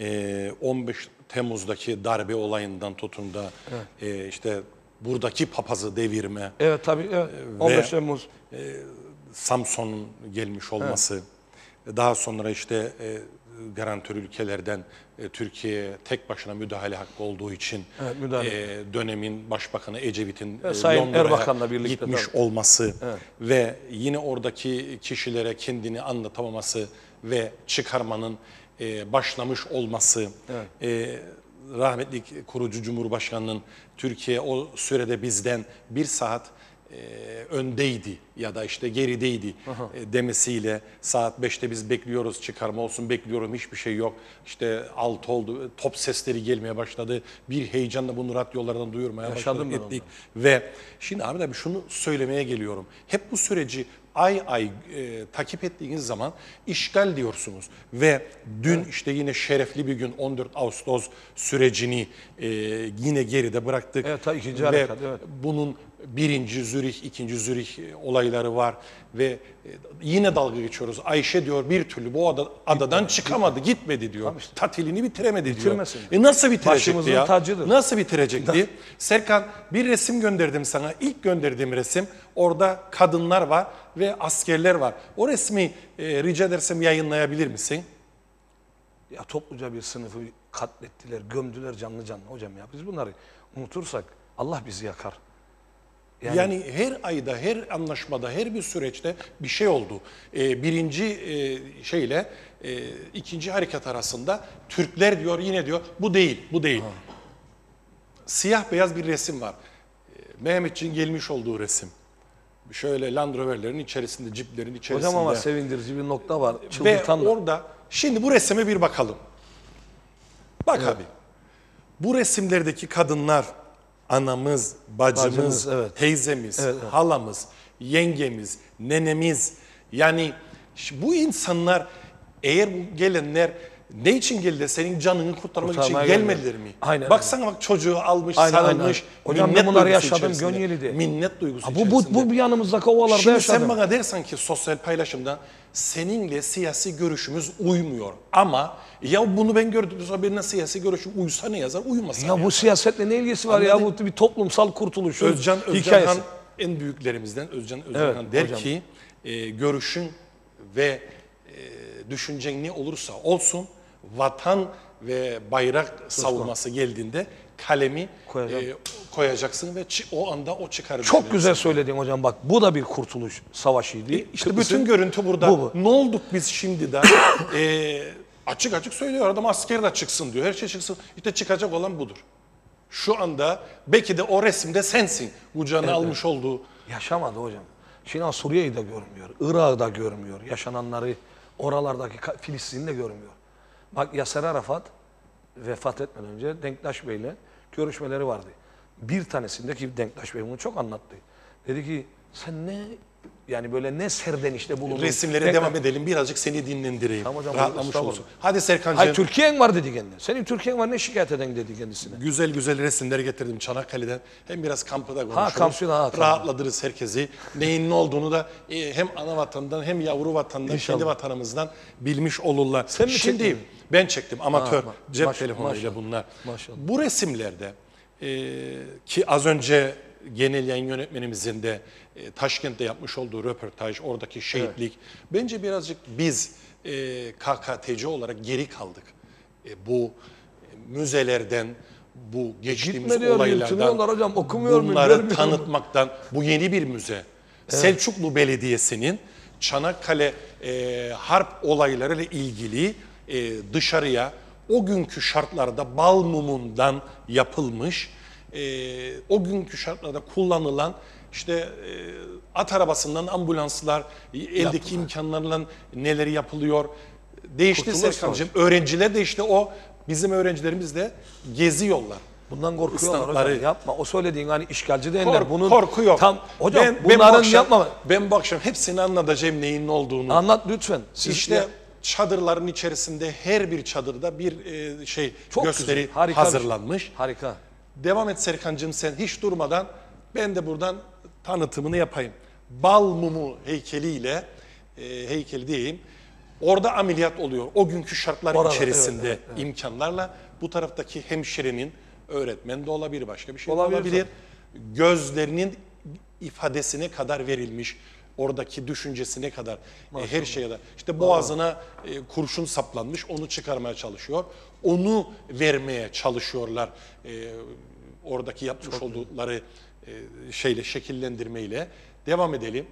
15 Temmuz'daki darbe olayından tutun da işte buradaki papazı devirme. Evet tabii evet. 15 Temmuz. Samsun'un gelmiş olması. Evet. Daha sonra işte garantör ülkelerden Türkiye'ye tek başına müdahale hakkı olduğu için dönemin başbakanı Ecevit'in Londra'ya gitmiş olması ve yine oradaki kişilere kendini anlatamaması ve çıkarmanın başlamış olması, rahmetli kurucu Cumhurbaşkanı'nın Türkiye o sürede bizden 1 saat öndeydi ya da işte gerideydi demesiyle saat 5'te biz bekliyoruz, çıkarma olsun bekliyorum, hiçbir şey yok. İşte 6 oldu, top sesleri gelmeye başladı. Bir heyecanla bunu radyolardan duyurmaya Yaşadım başladık, ben ettik. Ve şimdi Ahmet abi şunu söylemeye geliyorum. Hep bu süreci ay ay takip ettiğiniz zaman işgal diyorsunuz. Ve dün işte yine şerefli bir gün 14 Ağustos sürecini yine geride bıraktık. Evet, ta ikinci ve harekat, evet. bunun birinci Zürih, ikinci Zürih olayları var ve yine dalga geçiyoruz. Ayşe diyor bir türlü bu adadan çıkamadı, gitmedi diyor. Tatilini bitiremedi diyor. Bitirmesin. Nasıl bitirecekti Başımızın ya? tacıdır. Nasıl bitirecekti? Serkan, bir resim gönderdim sana. İlk gönderdiğim resim, orada kadınlar var ve askerler var. O resmi rica edersem yayınlayabilir misin? Ya topluca bir sınıfı katlettiler, gömdüler canlı canlı hocam ya. Biz bunları unutursak Allah bizi yakar. Yani her ayda, her anlaşmada, her bir süreçte bir şey oldu. Birinci şeyle ikinci harekat arasında Türkler diyor, yine diyor bu değil, bu değil. Siyah beyaz bir resim var. Mehmetçiğin gelmiş olduğu resim. Şöyle Land Rover'lerin içerisinde, ciplerin içerisinde. Hocam ama sevindirici bir nokta var. Ve Çıldırtan da. orada, şimdi bu resme bir bakalım. Bak abi, bu resimlerdeki kadınlar, anamız, bacımız, evet. teyzemiz, Evet. halamız, yengemiz, nenemiz. Yani bu insanlar, eğer bu gelenler ne için geldiler? Senin canını kurtarmak için Kurtarmaya gelmediler geldiler. mi? Aynen, Baksana bak, çocuğu almış, Aynen, sarılmış. aynen. Hocam ben minnet bunları duygusu yaşadım içerisinde. Gönyeli'de. Minnet duygusu Bu içerisinde. yanımızdaki ovalarda Şimdi yaşadım. sen bana dersen ki sosyal paylaşımda seninle siyasi görüşümüz uymuyor. Ama ya bunu ben gördüm sonra benimle siyasi görüşüm uysa ne yazar, uymasa Ya ne bu yazar? siyasetle ne ilgisi var ya? Bu bir toplumsal kurtuluşun Özcan hikayesi. Han en büyüklerimizden Özcan Evet, Han der hocam. ki görüşün ve düşüncen ne olursa olsun vatan ve bayrak savunması geldiğinde kalemi koyacaksın ve o anda o çıkarı Çok düşüneceksin. güzel söyledin hocam bak. Bu da bir kurtuluş savaşıydı. İşte Kıbrıs'ın- bütün görüntü burada. Bu. Ne olduk biz şimdi de? Açık açık söylüyor adam, asker de çıksın diyor. Her şey çıksın. İşte çıkacak olan budur. Şu anda belki de o resimde sensin. Kucağına almış olduğu. Yaşamadı hocam. Şimdi Suriye'yi de görmüyor. Irak'ı da görmüyor. Yaşananları oralardaki Filistin'i de görmüyor. Bak Yasser Arafat vefat etmeden önce Denktaş Bey'le görüşmeleri vardı. Bir tanesindeki Denktaş Bey bunu çok anlattı. Dedi ki sen ne yani böyle ne serdenişte bulundun. Resimlere devam edelim. Birazcık seni dinlendireyim. Tamam hocam, Rahatlamış estağfurullah. olsun. Hadi Serkan'cığım. Hayır Türkiye'nin var dedi kendine. Senin Türkiye'nin var ne şikayet eden dedi kendisine. Güzel güzel resimleri getirdim Çanakkale'den. Hem biraz kampı da konuşuruz. kampçıda, tabii. Rahatladırız herkesi. Neyin ne olduğunu da hem ana vatandan hem yavru vatandan, İnşallah. kendi vatanımızdan bilmiş olurlar. Sen mi Şimdi çektin? ben çektim amatör cep maşallah, telefonuyla maşallah. bunlar. Maşallah. Bu resimlerde ki az önce genel yayın yönetmenimizin de Taşkent'te yapmış olduğu röportaj, oradaki şehitlik. Bence birazcık biz KKTC olarak geri kaldık. Bu müzelerden, bu geçtiğimiz Gitme diyor, yırtınıyorlar olaylardan, hocam, okumuyor mu, bunları görmüyor mu? tanıtmaktan, bu yeni bir müze. Selçuklu Belediyesi'nin Çanakkale harp olaylarıyla ilgili dışarıya o günkü şartlarda bal mumundan yapılmış, o günkü şartlarda kullanılan işte at arabasından ambulanslar, eldeki imkanlarla neleri yapılıyor. Değişti Kurtuluş Serkan'cığım. Öğrenciler de işte o bizim öğrencilerimiz de geziyorlar. Bundan korkuyorlar İslamları- hocam. Yapma. O söylediğin hani işgalci değiller. Bunun Korku yok. Tam hocam ben bu bunların akşam, yapma. Ben bu akşam hepsini anlatacağım neyin ne olduğunu. Anlat lütfen. Siz İşte çadırların içerisinde her bir çadırda bir Çok gösteri güzel, harika bir şey. hazırlanmış. Harika. Devam et Serkan'cığım sen hiç durmadan, ben de buradan tanıtımını yapayım. Bal mumu heykeliyle, heykeli diyeyim, orada ameliyat oluyor. O günkü şartlar Orada, içerisinde evet, imkanlarla bu taraftaki hemşirenin, öğretmen de olabilir, başka bir şey de Olabilir olabilir. Gözlerinin ifadesine kadar verilmiş, oradaki düşüncesine kadar, her şeye de. İşte boğazına kurşun saplanmış, onu çıkarmaya çalışıyor. Onu vermeye çalışıyorlar. Oradaki yapmış oldukları şeyle, şekillendirmeyle. Devam edelim.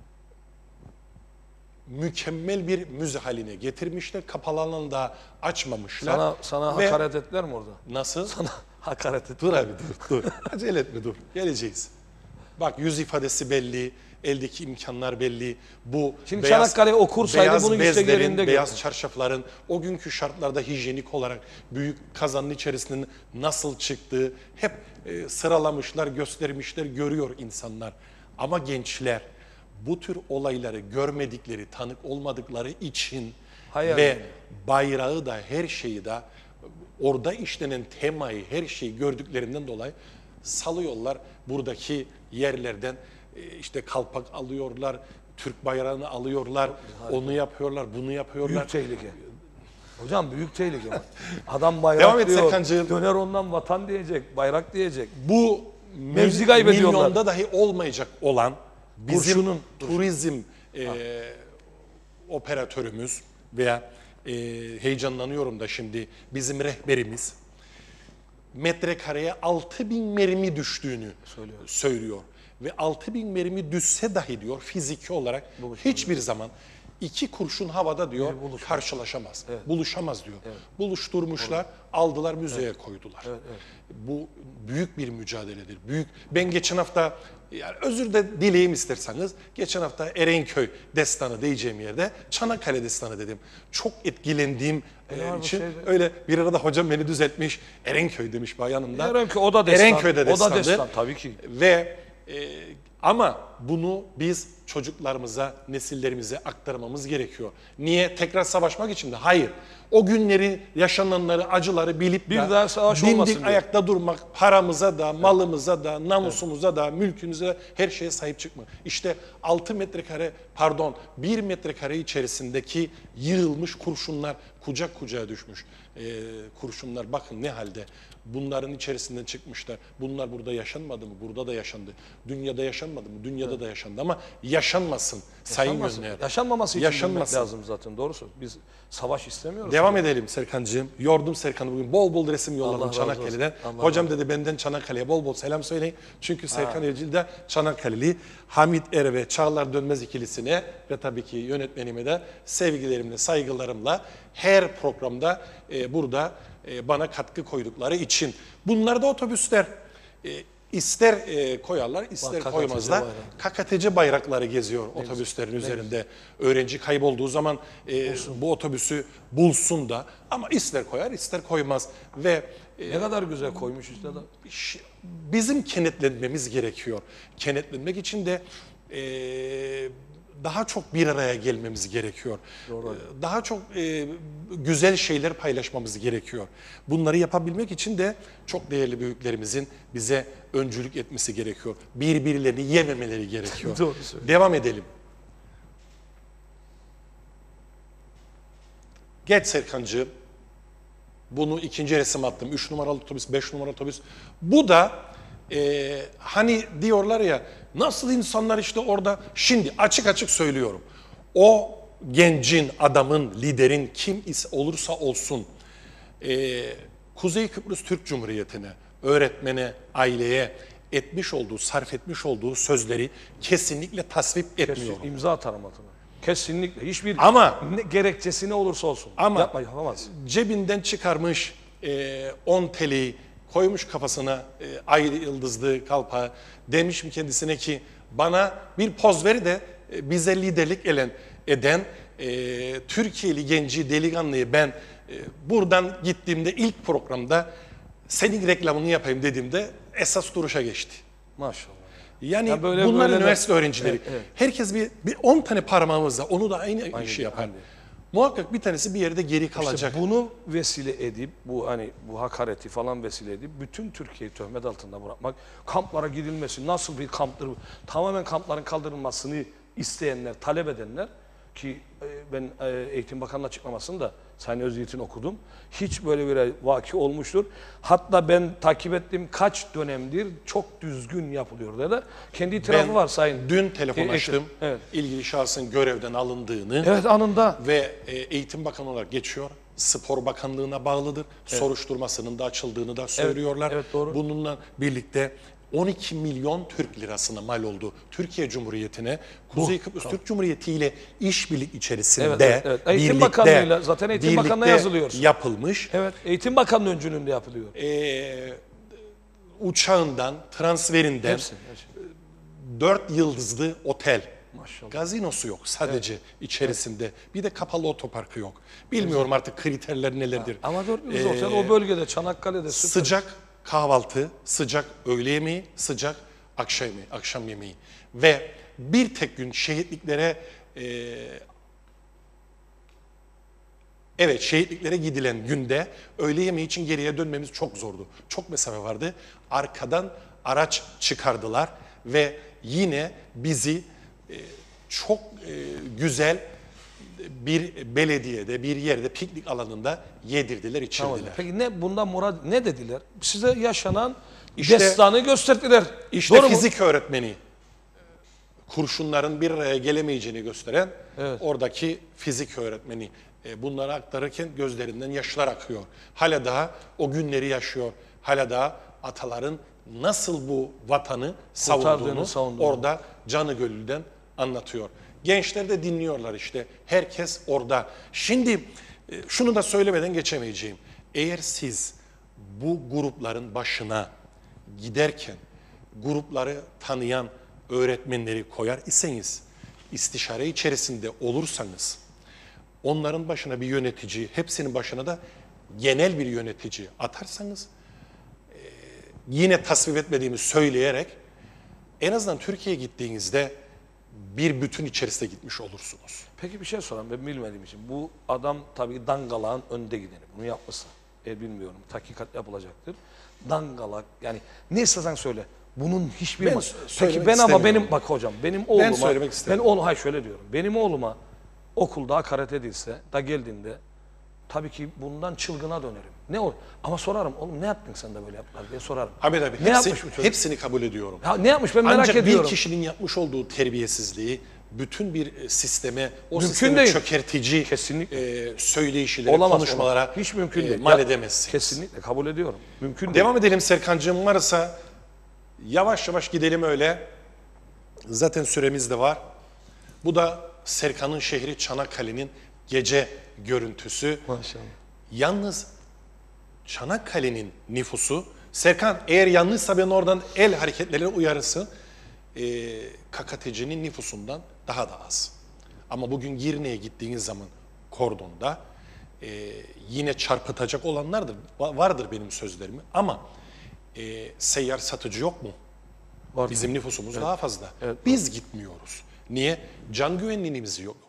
Mükemmel bir müze haline getirmişler. Kapalı alanı da açmamışlar. Sana Ve hakaret ettiler mi orada? nasıl? Sana hakaret ettiler. Dur abi dur. Acele etme dur. Geleceğiz. Bak yüz ifadesi belli, eldeki imkanlar belli. Bu Şimdi Çanakkale okursaydı beyaz bunun işte bezlerin, yerinde beyaz görürdüm. çarşafların o günkü şartlarda hijyenik olarak büyük kazanın içerisinden nasıl çıktığı hep sıralamışlar, göstermişler, görüyor insanlar. Ama gençler bu tür olayları görmedikleri, tanık olmadıkları için Hayal ve yani. bayrağı da her şeyi de orada işlenen temayı, her şeyi gördüklerinden dolayı salıyorlar. Buradaki yerlerden işte kalpak alıyorlar, Türk bayrağını alıyorlar, onu yapıyorlar, bunu yapıyorlar. Büyük tehlike. Hocam büyük tehlike. Adam Devam bayrak et diyor, Serkancığım. döner ondan vatan diyecek, bayrak diyecek. Bu Mevzi kaybediyorlar. milyonda dahi olmayacak olan bizim Kurşunun. turizm operatörümüz veya heyecanlanıyorum da şimdi bizim rehberimiz metrekareye 6.000 mermi düştüğünü söylüyor. Ve 6.000 mermi düşse dahi diyor fiziki olarak hiçbir zaman iki kurşun havada diyor karşılaşamaz. Buluşamaz diyor. Buluşturmuşlar, aldılar müzeye koydular. Bu büyük bir mücadeledir. Büyük. Ben geçen hafta yani özür de dileyim isterseniz. Geçen hafta Erenköy destanı diyeceğim yerde Çanakkale destanı dedim. Çok etkilendiğim için öyle bir arada hocam beni düzeltmiş. Erenköy demiş bayanımda. Erenköy o da destan. Erenköy'de destandı. O da destan tabii ki. Ve ama bunu biz çocuklarımıza, nesillerimize aktarmamız gerekiyor. Niye? Tekrar savaşmak için de? Hayır. O günleri, yaşananları, acıları bilip Bir de daha savaş olmasın dimdik diye. ayakta durmak, paramıza da, malımıza da, namusumuza da, mülkümüze de her şeye sahip çıkma. İşte 1 metrekare içerisindeki yığılmış kurşunlar, kucak kucağa düşmüş kurşunlar bakın ne halde. Bunların içerisinden çıkmışlar. Bunlar burada yaşanmadı mı? Burada da yaşandı. Dünyada yaşanmadı mı? Dünyada da yaşandı ama yaşanmasın sayın gözler. Yaşanmaması için Yaşanmasın. bilmek lazım zaten doğrusu. Biz savaş istemiyoruz. Devam edelim Serkancığım. Yordum Serkan'ı bugün. Bol bol resim yolladım Allah razı Çanakkale'den. olsun. Allah Hocam razı dedi benden Çanakkale'ye bol bol selam söyleyin. Çünkü Serkan Ercil de Çanakkale'li. Hamit Er ve Çağlar Dönmez ikilisine ve tabii ki yönetmenime de sevgilerimle, saygılarımla her programda burada bana katkı koydukları için. Bunlar da otobüsler. İster koyarlar, ister KKTC koymazlar. bayrağı. KKTC bayrakları geziyor otobüslerin üzerinde. Öğrenci kaybolduğu zaman bu otobüsü bulsun da ama ister koyar, ister koymaz. Ve Ne kadar güzel koymuş işte da. bizim kenetlenmemiz gerekiyor. Kenetlenmek için de daha çok bir araya gelmemiz gerekiyor. Daha çok güzel şeyler paylaşmamız gerekiyor. Bunları yapabilmek için de çok değerli büyüklerimizin bize öncülük etmesi gerekiyor. Birbirlerini yememeleri gerekiyor. Doğru söylüyorsun. Devam edelim. Geç Serkancığım. Bunu ikinci resim attım. 3 numaralı otobüs, 5 numaralı otobüs. Bu da hani diyorlar ya nasıl insanlar işte orada şimdi açık açık söylüyorum. O gencin, adamın, liderin kim olursa olsun Kuzey Kıbrıs Türk Cumhuriyeti'ne, öğretmene, aileye sarf etmiş olduğu sözleri kesinlikle tasvip etmiyorum. İmza atarım atına. Kesinlikle. Hiçbir Ama gerekçesi ne olursa olsun. Ama yapamaz. cebinden çıkarmış 10 TL'yi koymuş kafasına ay yıldızlı kalpağı. Demiş mi kendisine ki bana bir poz ver de bize liderlik eden Türkiye'li genci delikanlıyı ben buradan gittiğimde ilk programda senin reklamını yapayım dediğimde esas duruşa geçti. Maşallah. Yani Ya böyle bunlar böyle üniversite öğrencileri. Evet, evet. Herkes bir 10 tane parmağımızla onu da aynı işi yapar. aynı. Muhakkak bir tanesi bir yerde geri kalacak. İşte bunu vesile edip bu hakareti falan vesile edip bütün Türkiye'yi töhmet altında bırakmak, kamplara gidilmesi nasıl bir kamptır? Tamamen kampların kaldırılmasını isteyenler, talep edenler ki ben Eğitim Bakanı'nın açıklamasını da Sayın Özyiğit'in okudum. Hiç böyle bir vaki olmuştur. Hatta ben takip ettiğim kaç dönemdir çok düzgün yapılıyor dedi. Kendi itirafı var Sayın. Dün telefon açtım. Evet. İlgili şahsın görevden alındığını Evet anında. ve Eğitim Bakanı olarak geçiyor. Spor Bakanlığı'na bağlıdır. Soruşturmasının da açıldığını da söylüyorlar. evet, doğru. Bununla birlikte 12 milyon Türk lirasına mal oldu. Türkiye Cumhuriyeti'ne Kuzey Kıbrıs Türk Cumhuriyeti ile işbirlik içerisinde Evet. Eğitim Bakanlığı'yla zaten Eğitim Bakanlığı'na yazılıyor. Yapılmış. Evet, Eğitim Bakanlığı öncülüğünde yapılıyor. Uçağından, transferinden, Hepsi. 4 yıldızlı otel. Maşallah. Gazinosu yok sadece içerisinde. Bir de kapalı otoparkı yok. Bilmiyorum artık kriterler nelerdir. Ama 4 yıldız otel o bölgede, Çanakkale'de süper. Sıcak kahvaltı, sıcak öğle yemeği, sıcak akşam yemeği. Ve bir tek gün şehitliklere şehitliklere gidilen günde öğle yemeği için geriye dönmemiz çok zordu. Çok mesafe vardı. Arkadan araç çıkardılar ve yine bizi çok güzel bir belediyede, bir yerde, piknik alanında yedirdiler, içirdiler. Tamam. Peki ne bundan murad ne dediler? Size yaşanan İşte- destanı gösterdiler. İşte Doğru mu? fizik öğretmeni, kurşunların bir araya gelemeyeceğini gösteren Evet. oradaki fizik öğretmeni. Bunları aktarırken gözlerinden yaşlar akıyor. Hala daha o günleri yaşıyor. Hala daha ataların nasıl bu vatanı savunduğunu orada canı gönülden anlatıyor. Gençler de dinliyorlar işte. Herkes orada. Şimdi şunu da söylemeden geçemeyeceğim. Eğer siz bu grupların başına giderken grupları tanıyan öğretmenleri koyar iseniz, istişare içerisinde olursanız, onların başına bir yönetici, hepsinin başına da genel bir yönetici atarsanız, yine tasvip etmediğimi söyleyerek, en azından Türkiye'ye gittiğinizde bir bütün içerisinde gitmiş olursunuz. Peki bir şey sorayım ben bilmediğim için. Bu adam tabii dangalağın önde gideni. Bunu yapmışsa bilmiyorum. Tahkikat yapılacaktır. Dangalak yani ne istersen söyle. Bunun hiçbir Ben Peki ben ama istemiyorum. benim bak hocam benim oğluma söylemek istemiyorum. ben oğlum hayır şöyle diyorum. Benim oğluma okulda hakaret edilse da geldiğinde tabii ki bundan çılgına dönerim. Ne olur? Ama sorarım oğlum ne yaptın sen de böyle yaptılar diye sorarım. Ahmet abi Ne yapmış bu çocuk? hepsini kabul ediyorum. Ya ne yapmış ben merak Ancak ediyorum. bir kişinin yapmış olduğu terbiyesizliği bütün bir sisteme, o Mümkün sistemi değil. çökertici söyleyişlere, Olamaz, konuşmalara olamaz. Hiç mümkün değil. mal Ya, edemezsiniz. Kesinlikle kabul ediyorum. Mümkün değil. Devam edelim Serkancığım, varsa yavaş yavaş gidelim öyle. Zaten süremiz de var. Bu da Serkan'ın şehri Çanakkale'nin gece görüntüsü. Maşallah. Yalnız Çanakkale'nin nüfusu, Serkan eğer yanlışsa ben oradan el hareketlerine uyarırsın, KKTC'nin nüfusundan daha da az. Ama bugün Girne'ye gittiğiniz zaman kordonda yine çarpıtacak olanlardır, vardır benim sözlerimi. Ama seyyar satıcı yok mu? Var. Bizim nüfusumuz daha fazla. Evet, Biz gitmiyoruz. Niye? Can güvenliğimiz yok.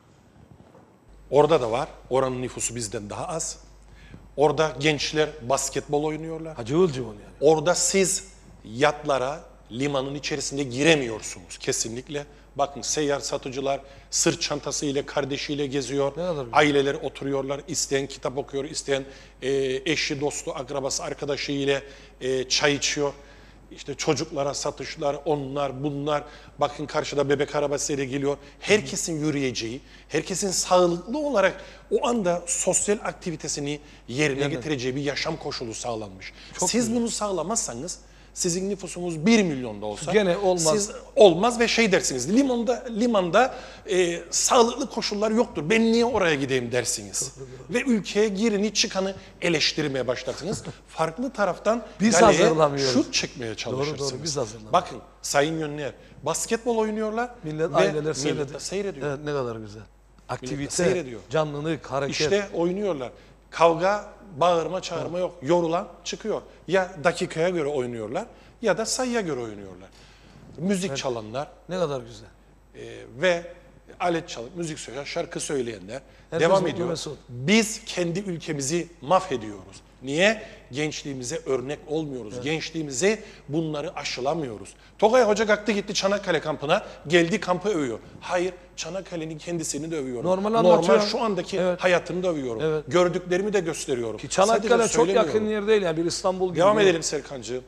Orada da var. Oranın nüfusu bizden daha az. Orada gençler basketbol oynuyorlar. Ha, cıvıl cıvıl yani. Orada siz yatlara, limanın içerisinde giremiyorsunuz kesinlikle. Bakın seyyar satıcılar sırt çantasıyla, kardeşiyle geziyor. Ne kadar güzel. Aileler oturuyorlar. İsteyen kitap okuyor, isteyen eşi, dostu, akrabası, arkadaşıyla çay içiyor. İşte çocuklara satışlar, onlar, bunlar. Bakın karşıda bebek arabasıyla geliyor. Herkesin yürüyeceği, herkesin sağlıklı olarak o anda sosyal aktivitesini yerine getireceği bir yaşam koşulu sağlanmış. Siz bunu sağlamazsanız, sizin nüfusunuz 1 milyonda olsa gene olmaz. siz olmaz ve şey dersiniz. Limanda sağlıklı koşullar yoktur. Ben niye oraya gideyim dersiniz. Ve ülkeye gireni çıkanı eleştirmeye başlarsınız. Farklı taraftan Biz galeye hazırlamıyoruz. şut çekmeye çalışırsınız. Doğru, biz hazırlamıyoruz. Bakın sayın yönler basketbol oynuyorlar Millet ve aileler millet seyrediyor. de seyrediyor. Evet, ne kadar güzel. Aktivite, seyrediyor. canlılık, hareket. İşte oynuyorlar. Kavga, bağırma, çağırma yok. Yorulan çıkıyor. Ya dakikaya göre oynuyorlar ya da sayıya göre oynuyorlar. Müzik çalanlar Ne kadar güzel. ve alet çalıp müzik söyleyen, şarkı söyleyenler Herkes devam mutlu ediyor. mesut. Biz kendi ülkemizi mahvediyoruz. Niye? Gençliğimize örnek olmuyoruz. Gençliğimize bunları aşılamıyoruz. Togay Hoca kalktı gitti Çanakkale kampına, geldi kampı övüyor. Hayır, Çanakkale'nin kendisini de övüyorum. Normal anlatıyorum. şu andaki Evet. hayatını da övüyorum. Evet. Gördüklerimi de gösteriyorum. Ki Çanakkale Sadece çok yakın söylemiyorum. yer değil yani bir İstanbul gibi. Devam değil. edelim Serkancığım.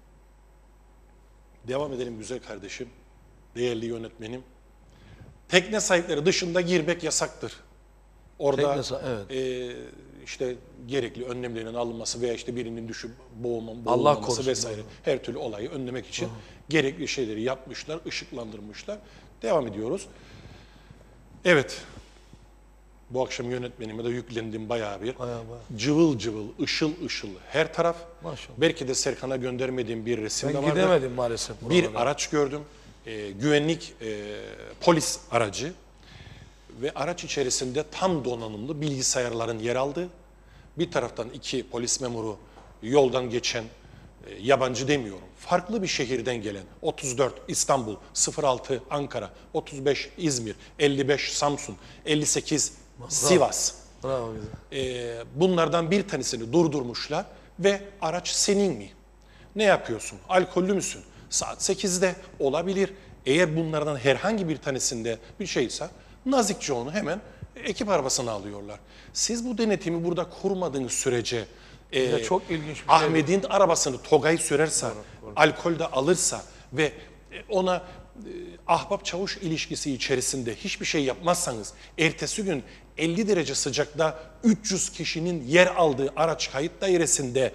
Devam edelim güzel kardeşim. Değerli yönetmenim. Tekne sahipleri dışında girmek yasaktır. Orada Evet. işte gerekli önlemlerin alınması veya işte birinin düşüp Allah boğulmaması korusun. vesaire her türlü olayı önlemek için gerekli şeyleri yapmışlar, ışıklandırmışlar. Devam ediyoruz. Evet. Bu akşam yönetmenime de yüklendim bayağı bir. Bayağı. Cıvıl cıvıl, ışıl ışıl her taraf. Maşallah. Belki de Serkan'a göndermediğim bir resim Ben de vardı. gidemedim maalesef. Bir buralara. araç gördüm. güvenlik polis aracı ve araç içerisinde tam donanımlı bilgisayarların yer aldığı, bir taraftan 2 polis memuru yoldan geçen, yabancı demiyorum, farklı bir şehirden gelen 34 İstanbul, 06 Ankara, 35 İzmir, 55 Samsun, 58 Sivas. Bravo bize. Bunlardan bir tanesini durdurmuşlar ve araç senin mi? Ne yapıyorsun? Alkollü müsün? Saat 8'de olabilir. Eğer bunlardan herhangi bir tanesinde bir şeyse nazikçe onu hemen ekip arabasına alıyorlar. Siz bu denetimi burada kurmadığınız sürece Çok ilginç bir şey. Ahmet'in arabasını Togay sürerse, alkol de alırsa ve ona ahbap çavuş ilişkisi içerisinde hiçbir şey yapmazsanız, ertesi gün 50 derece sıcakta 300 kişinin yer aldığı araç kayıt dairesinde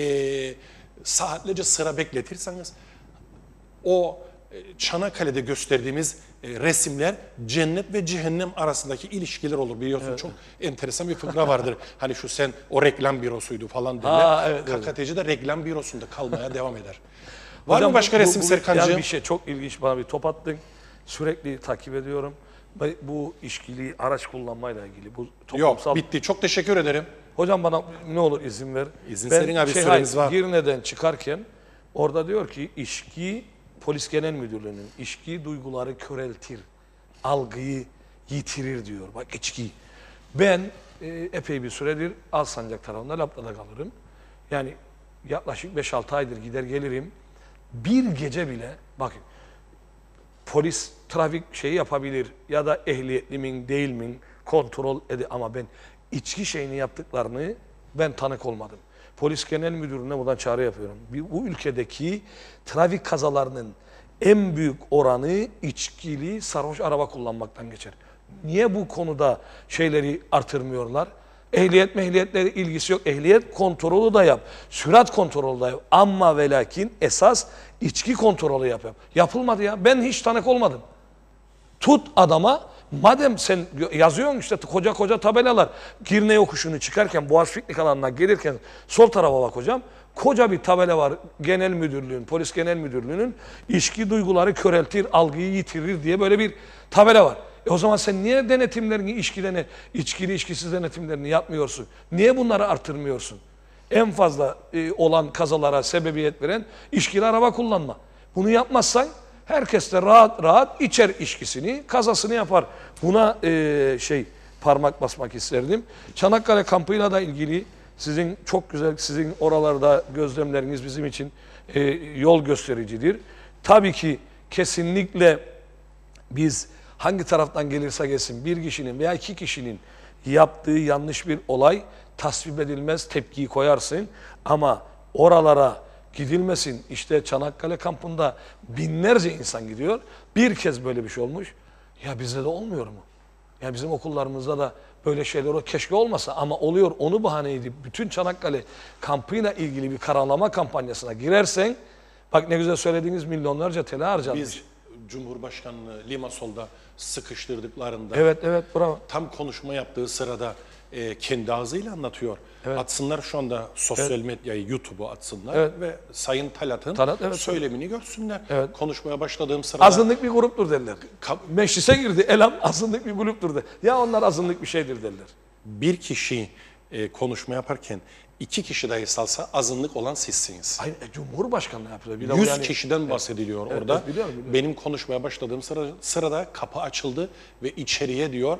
saatlerce sıra bekletirseniz, o Çanakkale'de gösterdiğimiz resimler cennet ve cehennem arasındaki ilişkiler olur. Biliyorsun, evet. Çok enteresan bir fıkra vardır. Hani şu sen o reklam bürosuydu falan derler. Evet, KKTC de reklam bürosunda kalmaya devam eder. Var Hocam, mı başka resim Serkancığım? Yani bir şey çok ilginç, bana bir top attın. Sürekli takip ediyorum. Bu işkili araç kullanmayla ilgili. Bu toplumsal... Yok, bitti. Çok teşekkür ederim. Hocam bana ne olur izin ver. İzin senin abi, süreniz var. Girne'den çıkarken orada diyor ki içki, Polis Genel Müdürlüğü'nün içki duyguları köreltir, algıyı yitirir diyor. Bak içki. Ben epey bir süredir Alsancak tarafında Lapta'da kalırım. Yani yaklaşık 5-6 aydır gider gelirim. Bir gece bile bakın, polis trafik şeyi yapabilir ya da ehliyetli miyim değil miyim kontrol ama ben içki şeyini yaptıklarını ben tanık olmadım. Polis Genel Müdürlüğü'ne buradan çağrı yapıyorum. Bu ülkedeki trafik kazalarının en büyük oranı içkili sarhoş araba kullanmaktan geçer. Niye bu konuda şeyleri artırmıyorlar? Ehliyetle ilgisi yok. Ehliyet kontrolü da yap. Sürat kontrolü da yap. Ama ve lakin esas içki kontrolü yap. Yapılmadı ya. Ben hiç tanık olmadım. Tut adama, madem sen yazıyorsun işte koca tabelalar, Girne yokuşunu çıkarken Boğaz Piknik alanına gelirken sol tarafa bak hocam. Koca bir tabela var genel müdürlüğün, polis genel müdürlüğünün içki duyguları köreltir, algıyı yitirir diye böyle bir tabela var. O zaman sen niye denetimlerini, içkili içkisiz denetimlerini yapmıyorsun? Niye bunları artırmıyorsun? En fazla olan kazalara sebebiyet veren içkili araba kullanma. Bunu yapmazsan herkes de rahat rahat içer içkisini, kazasını yapar. Buna parmak basmak isterdim. Çanakkale kampıyla da ilgili sizin çok güzel, sizin oralarda gözlemleriniz bizim için yol göstericidir. Tabii ki kesinlikle biz hangi taraftan gelirse gelsin bir kişinin veya 2 kişinin yaptığı yanlış bir olay tasvip edilmez, tepkiyi koyarsın ama oralara gidilmesin. İşte Çanakkale kampında binlerce insan gidiyor. Bir kez böyle bir şey olmuş. Ya bizde de olmuyor mu? Ya bizim okullarımızda da böyle şeyler keşke olmasa ama oluyor. Onu bahane edip bütün Çanakkale kampıyla ilgili bir karalama kampanyasına girersen, bak ne güzel söylediğiniz, milyonlarca TL harcanmış. Biz Cumhurbaşkanlığı Limasol'da sıkıştırdıklarında, evet bravo. Tam konuşma yaptığı sırada kendi ağzıyla anlatıyor. Evet. Atsınlar şu anda sosyal medyayı, YouTube'u atsınlar ve Sayın Talat'ın söylemini görsünler. Evet. Konuşmaya başladığım sırada... Azınlık bir gruptur derler. Meclise girdi, elam azınlık bir gruptur der. Ya onlar azınlık bir şeydir derler. Bir kişi konuşma yaparken 2 kişi dahi salsa azınlık olan sizsiniz. Hayır, Cumhurbaşkanlığı yapıyor. 100 kişiden bahsediliyor orada. Evet, biliyorum. Benim konuşmaya başladığım sırada kapı açıldı ve içeriye diyor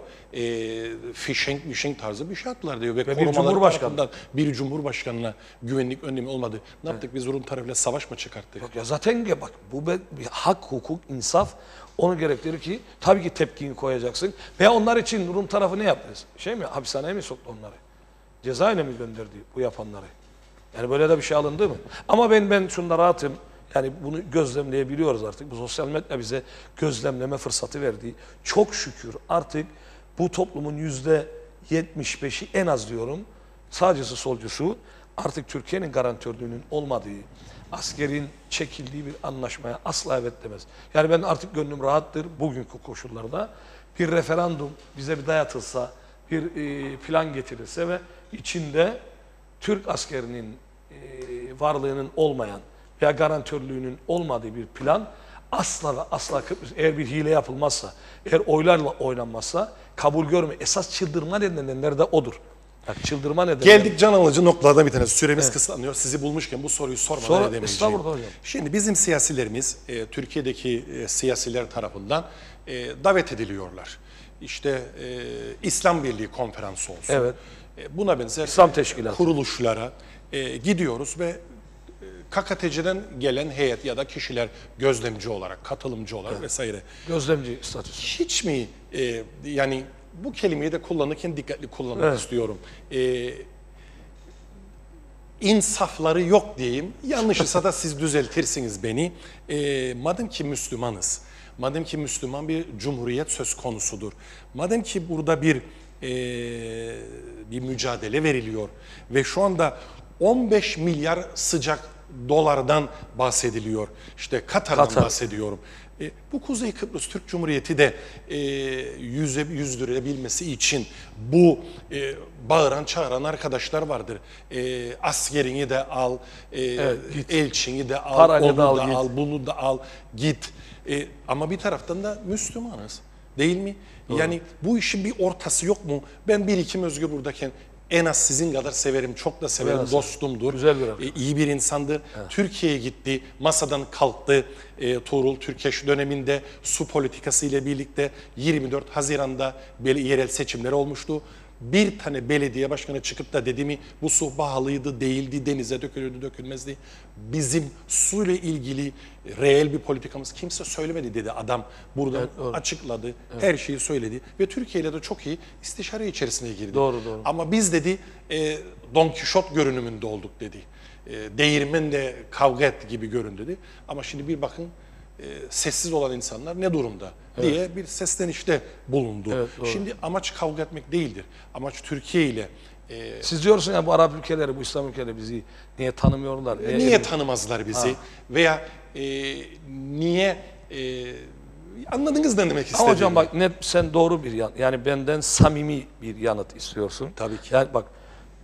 fişenk tarzı bir şey attılar diyor. Ve bir Cumhurbaşkanı. Bir Cumhurbaşkanına güvenlik önlemi olmadı. Ne yaptık biz, Rum tarafıyla savaş mı çıkarttık? Yok ya zaten bak bu bir hak, hukuk, insaf onu gerektirir ki tabii ki tepkini koyacaksın. Veya onlar için Rum tarafı ne yaptı? Hapishaneye mi soktu onları? Cezaevine mi gönderdi bu yapanları? Yani böyle de bir şey alındı mı? Ama ben şunda rahatım. Yani bunu gözlemleyebiliyoruz artık. Bu sosyal medya bize gözlemleme fırsatı verdi. Çok şükür artık bu toplumun %75'i en az diyorum, sağcısı solcusu artık Türkiye'nin garantörlüğünün olmadığı, askerin çekildiği bir anlaşmaya asla evet demez. Yani ben artık gönlüm rahattır bugünkü koşullarda. Bir referandum bize bir dayatılsa, bir plan getirilse ve içinde Türk askerinin varlığının olmayan veya garantörlüğünün olmadığı bir plan asla ve asla Kıbrıs eğer bir hile yapılmazsa, eğer oylarla oynanmazsa kabul görmüyor. Esas çıldırma nedenleri de odur. Bak, çıldırma nedenleri. Geldik can alıcı noktalardan bir tanesi. Süremiz kısıtlanıyor. Sizi bulmuşken bu soruyu sormadan edemeyeceğim. Estağfurullah hocam. Şimdi bizim siyasilerimiz Türkiye'deki siyasiler tarafından davet ediliyorlar. İşte İslam Birliği konferansı olsun. Evet. Buna benzer İslam Teşkilatı. kuruluşlara gidiyoruz ve KKTC'den gelen heyet ya da kişiler gözlemci olarak, katılımcı olarak vesaire. Gözlemci statüsü. Hiç mi yani bu kelimeyi de kullanırken dikkatli kullanmak istiyorum. İnsafları yok diyeyim. Yanlışsa da siz düzeltirsiniz beni. Madem ki Müslümanız, madem ki Müslüman bir cumhuriyet söz konusudur, madem ki burada bir mücadele veriliyor ve şu anda 15 milyar sıcak dolardan bahsediliyor. İşte Katar'dan bahsediyorum. Bu Kuzey Kıbrıs Türk Cumhuriyeti de yüzdürebilmesi için bu bağıran çağıran arkadaşlar vardır. Askerini de al, elçini de al, Parayla onu da al, da git. al, bunu da al, git. Ama bir taraftan da Müslümanız. Değil mi? Doğru. Yani bu işin bir ortası yok mu? Ben Birikim Özgür buradayken en az sizin kadar severim, çok da severim, dostumdur. Güzel bir arkadaş. İyi bir insandır. Evet. Türkiye'ye gitti, masadan kalktı. Tuğrul Türkeş döneminde su politikası ile birlikte 24 Haziran'da yerel seçimler olmuştu. Bir tane belediye başkanı çıkıp da dedi mi bu su pahalıydı, değildi, denize dökülürdü, dökülmezdi. Bizim su ile ilgili reel bir politikamız kimse söylemedi dedi adam. Burada açıkladı, her şeyi söyledi ve Türkiye ile de çok iyi istişare içerisine girdi. Doğru. Ama biz dedi Don Kişot görünümünde olduk dedi. Değirmenle kavga et gibi görün dedi. Ama şimdi bir bakın sessiz olan insanlar ne durumda diye bir seslenişte bulundu. Evet, şimdi amaç kavga etmek değildir. Amaç Türkiye ile siz diyorsunuz ya bu Arap ülkeleri, bu İslam ülkeleri bizi niye tanımıyorlar? Niye tanımazlar bizi? Veya niye anladınız ne demek istediğimi? Ama hocam bak net sen doğru bir yani benden samimi bir yanıt istiyorsun. Tabii ki. Yani bak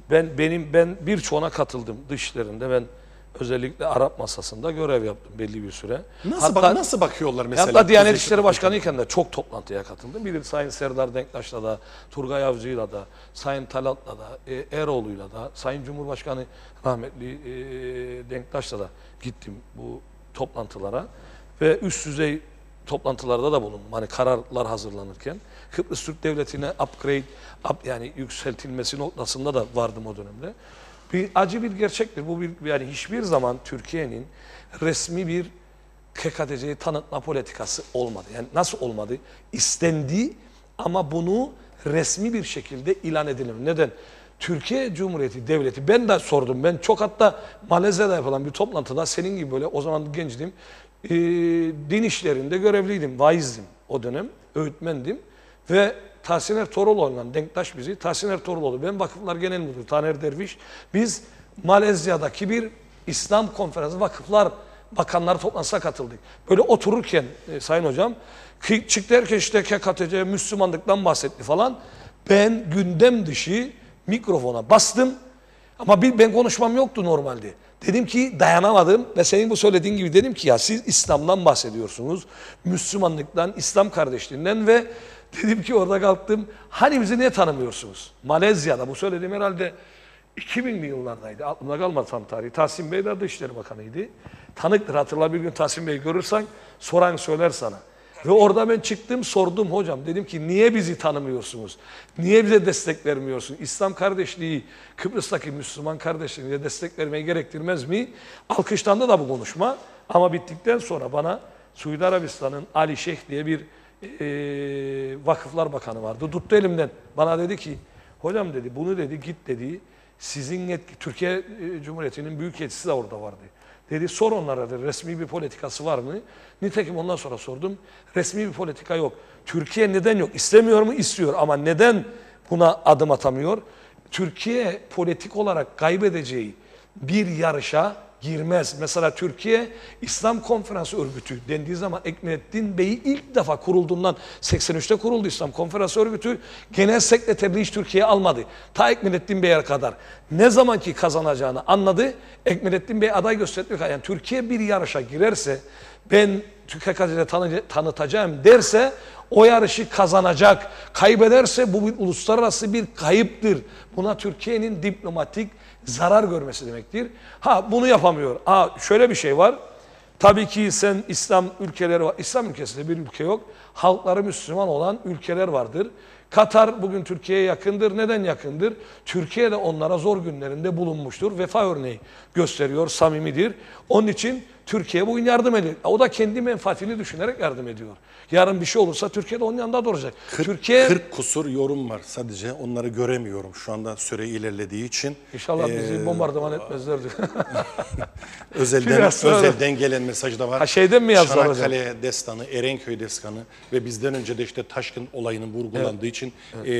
ben birçoğuna katıldım dışlarında ben özellikle Arap masasında görev yaptım belli bir süre. Nasıl bakıyorlar mesela? Hatta Diyanet İşleri Başkanı iken de çok toplantıya katıldım. Bir Sayın Serdar Denktaş'la da, Turgay Avcı'yla da, Sayın Talat'la da, Eroğlu'yla da, Sayın Cumhurbaşkanı rahmetli Denktaş'la da gittim bu toplantılara. Ve üst düzey toplantılarda da bulundum. Hani kararlar hazırlanırken. Kıbrıs Türk Devleti'ne yani yükseltilmesi noktasında da vardım o dönemde. Acı bir gerçektir. Bu yani hiçbir zaman Türkiye'nin resmi bir KKTC'yi tanıtma politikası olmadı. Yani nasıl olmadı? İstendi ama bunu resmi bir şekilde ilan edilemedi. Neden? Türkiye Cumhuriyeti Devleti, ben de sordum. Ben çok hatta Malezya'da yapılan bir toplantıda senin gibi böyle o zaman gençtim. Din işlerinde görevliydim, vaizdim o dönem, öğütmendim ve Tahsin Ertuğruloğlu'yla Denktaş bizi, Tahsin Ertuğruloğlu, ben Vakıflar Genel Müdürü Taner Derviş, biz Malezya'daki bir İslam konferansı, vakıflar bakanları toplantısına katıldık. Böyle otururken Sayın Hocam, çıktı herkes işte KKTC, Müslümanlıktan bahsetti falan. Ben gündem dışı mikrofona bastım ama ben konuşmam yoktu normalde. Dedim ki dayanamadım ve senin bu söylediğin gibi dedim ki ya siz İslam'dan bahsediyorsunuz, Müslümanlıktan, İslam kardeşliğinden ve dedim ki orada kalktım. Hani bizi niye tanımıyorsunuz? Malezya'da bu söylediğim herhalde 2000'li yıllardaydı. Aklımda kalmadı tam tarihi. Tahsin Bey de Dışişleri Bakanı'ydı. Tanıktır, hatırla bir gün Tahsin Bey'i görürsen soran söyler sana. Ve orada ben çıktım sordum hocam. Dedim ki niye bizi tanımıyorsunuz? Niye bize destek vermiyorsun? İslam kardeşliği, Kıbrıs'taki Müslüman kardeşliğine destek vermeyi gerektirmez mi? Alkışlandı da bu konuşma. Ama bittikten sonra bana Suudi Arabistan'ın Ali Şeyh diye bir Vakıflar Bakanı vardı. Tuttu elimden. Bana dedi ki hocam dedi bunu dedi git dedi. Sizin Türkiye Cumhuriyeti'nin büyük elçisi de orada vardı. Dedi sor onlara dedi, resmi bir politikası var mı? Nitekim ondan sonra sordum. Resmi bir politika yok. Türkiye neden yok? İstemiyor mu? İstiyor. Ama neden buna adım atamıyor? Türkiye politik olarak kaybedeceği bir yarışa girmez. Mesela Türkiye İslam Konferansı Örgütü dendiği zaman Ekmelettin Bey'i ilk defa kurulduğundan 83'te kuruldu İslam Konferansı Örgütü. Genel sekreterliği hiç Türkiye almadı. Ta Ekmelettin Bey'e kadar. Ne zamanki kazanacağını anladı. Ekmelettin Bey aday gösterdi. Yani Türkiye bir yarışa girerse ben TÜKK'de tanıtacağım derse o yarışı kazanacak. Kaybederse bu bir uluslararası bir kayıptır. Buna Türkiye'nin diplomatik zarar görmesi demektir. Ha bunu yapamıyor. Şöyle bir şey var. Tabii ki sen İslam ülkeleri var. İslam ülkesinde bir ülke yok. Halkları Müslüman olan ülkeler vardır. Katar bugün Türkiye'ye yakındır. Neden yakındır? Türkiye de onlara zor günlerinde bulunmuştur. Vefa örneği gösteriyor, samimidir. Onun için Türkiye bugün yardım ediyor. O da kendi menfaatini düşünerek yardım ediyor. Yarın bir şey olursa Türkiye de onun yanında duracak. 40 kusur yorum var sadece. Onları göremiyorum şu anda süre ilerlediği için. İnşallah bizi bombardıman etmezler diyor. özelden gelen mesaj da var. Şeyden mi yazdılar hocam? Çanakkale destanı, Erenköy destanı ve bizden önce de işte Taşkın olayının vurgulandığı için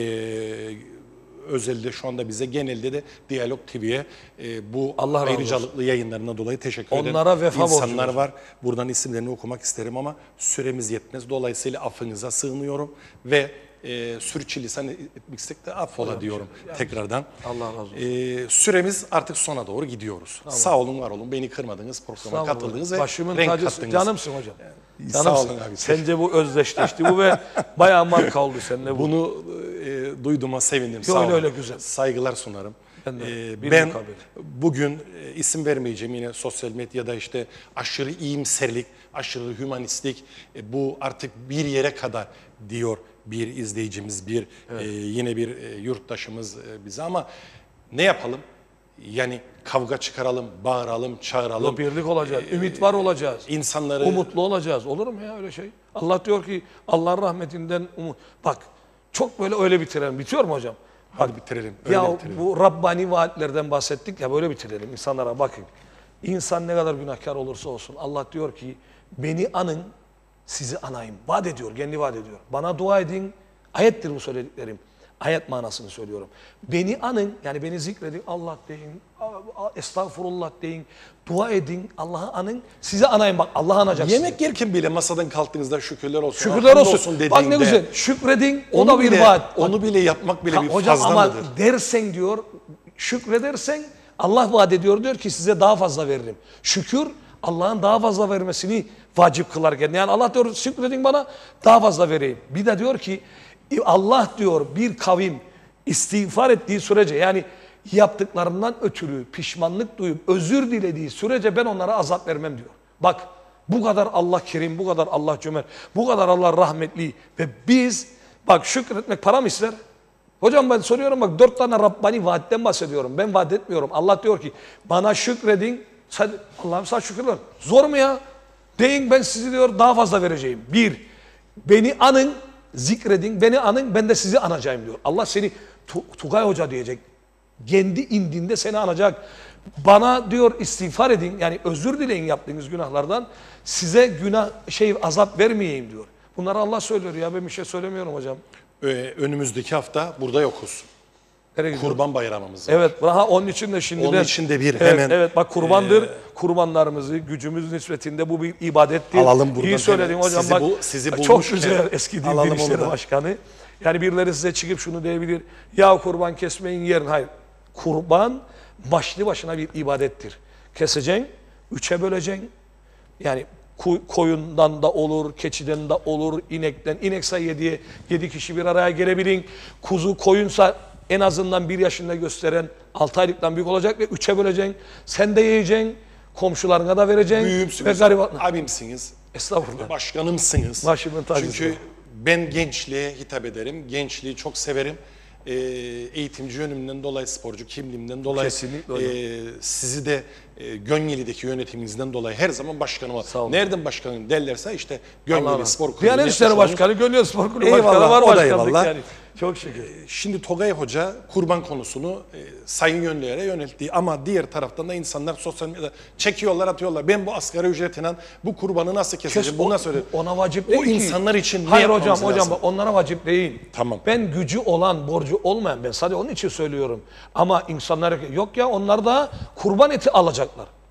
özelde şu anda bize genelde de Diyalog TV'ye bu Allah razı ayrıcalıklı yayınlarına dolayı teşekkür ederim. Onlara vefa İnsanlar borcumuz var. Buradan isimlerini okumak isterim ama süremiz yetmez. Dolayısıyla affınıza sığınıyorum ve sürçülisan etmek istek de affola diyorum tekrardan. Allah razı olsun. Süremiz artık sona doğru gidiyoruz. Tamam. Sağ olun, var olun. Beni kırmadınız, programa katıldınız ve başımın renk tacısı, kattınız. canımsın hocam. Sağ olun abi. Sence bu özdeşleşti bu ve bayağı marka oldu seninle bu. Bunu duyduğuma sevindim. Sağ olun. Öyle güzel. Saygılar sunarım. Ben bugün isim vermeyeceğim, yine sosyal medyada işte aşırı iyimserlik, aşırı hümanistlik, bu artık bir yere kadar diyor bir izleyicimiz, yine bir yurttaşımız bize, ama ne yapalım? Yani kavga çıkaralım, bağıralım, çağıralım. Birlik olacağız, ümit var olacağız. İnsanları umutlu olacağız. Olur mu ya öyle şey? Allah diyor ki Allah'ın rahmetinden Bak çok böyle öyle bitirelim. Bitiyor mu hocam? Hadi bitirelim. Öyle Ya bitirelim. bu Rabbani vaatlerden bahsettik ya, böyle bitirelim. İnsanlara bakın. İnsan ne kadar günahkar olursa olsun Allah diyor ki beni anın, sizi anayım. Vaat ediyor, kendi vaat ediyor. Bana dua edin. Ayettir bu söylediklerim. Ayet manasını söylüyorum. Beni anın, yani beni zikredin, Allah deyin, estağfurullah deyin, dua edin, Allah'ı anın, sizi anayım. Bak Allah'ı anacaksınız. Yemek yerken bile masadan kalktığınızda şükürler olsun. Şükürler olsun. Dediğinde, Bak ne güzel, şükredin, o da bir vaat. Onu bile yapmak bile bir hocam, fazla ama mıdır? dersen diyor, şükredersen Allah vaat ediyor, diyor ki size daha fazla veririm. Şükür Allah'ın daha fazla vermesini vacip kılarken. Yani Allah diyor şükredin bana, daha fazla vereyim. Bir de diyor ki Allah diyor bir kavim istiğfar ettiği sürece, yani yaptıklarından ötürü pişmanlık duyup özür dilediği sürece ben onlara azap vermem diyor. Bak bu kadar Allah kerim, bu kadar Allah cömert, bu kadar Allah rahmetli ve biz bak şükretmek para mı ister? Hocam ben soruyorum, bak 4 tane Rabbani vaatten bahsediyorum. Ben vaat etmiyorum. Allah diyor ki bana şükredin. Allah'ım sana şükürler. Zor mu ya? Deyin ben sizi diyor daha fazla vereceğim. Bir, beni anın, zikredin, beni anın, ben de sizi anacağım diyor. Allah seni Tugay Hoca diyecek. Kendi indinde seni anacak. Bana diyor istiğfar edin, yani özür dileyin yaptığınız günahlardan. Size azap vermeyeyim diyor. Bunları Allah söylüyor ya, ben bir şey söylemiyorum hocam. Önümüzdeki hafta burada yokuz. Kurban bayramımız var. Evet, onun için de şimdiden. Onun için de hemen. Evet, bak kurbandır. Kurbanlarımızı gücümüz nispetinde bu bir ibadettir. Alalım buradan. İyi söyledin hocam. Sizi çok bulmuş, güzel eski din bilişleri başkanı. Yani birileri size çıkıp şunu diyebilir. Ya kurban kesmeyin yerin. Hayır. Kurban başlı başına bir ibadettir. Keseceksin, 3'e böleceksin. Yani koyundan da olur, keçiden de olur, inekten. İnekse 7 kişi bir araya gelebilin. Kuzu, koyunsa en azından 1 yaşında gösteren 6 aylıktan büyük olacak ve 3'e böleceksin. Sen de yiyeceksin, komşularına da vereceksin. Büyüğümsünüz, abimsiniz. Estağfurullah. Başkanımsınız. Başımın tacısı. Çünkü ben gençliğe hitap ederim. Gençliği çok severim. Eğitimci yönümden dolayı, sporcu kimliğimden dolayı, sizi de Gönyeli'deki yönetiminizden dolayı her zaman başkanıma. Nereden başkanım derlerse işte Gönyeli Spor Kulübü. Diyanet İşleri Başkanı, Gönyeli Spor Kulübü Başkanı var, başkanlık yani. Çok şükür. Şimdi Togay Hoca kurban konusunu sayın yönlülere yönelttiği, ama diğer taraftan da insanlar sosyal medyada çekiyorlar, atıyorlar. Ben bu asgari ücretinden bu kurbanı nasıl keseceğim? Bu nasıl öyle? Ona vacip değil o ki. insanlar için ne Hayır yapmamız hocam, lazım? onlara vacip değil. Tamam. Ben gücü olan, borcu olmayan, ben sadece onun için söylüyorum. Ama insanlar yok ya, onlar da kurban eti alacaklar.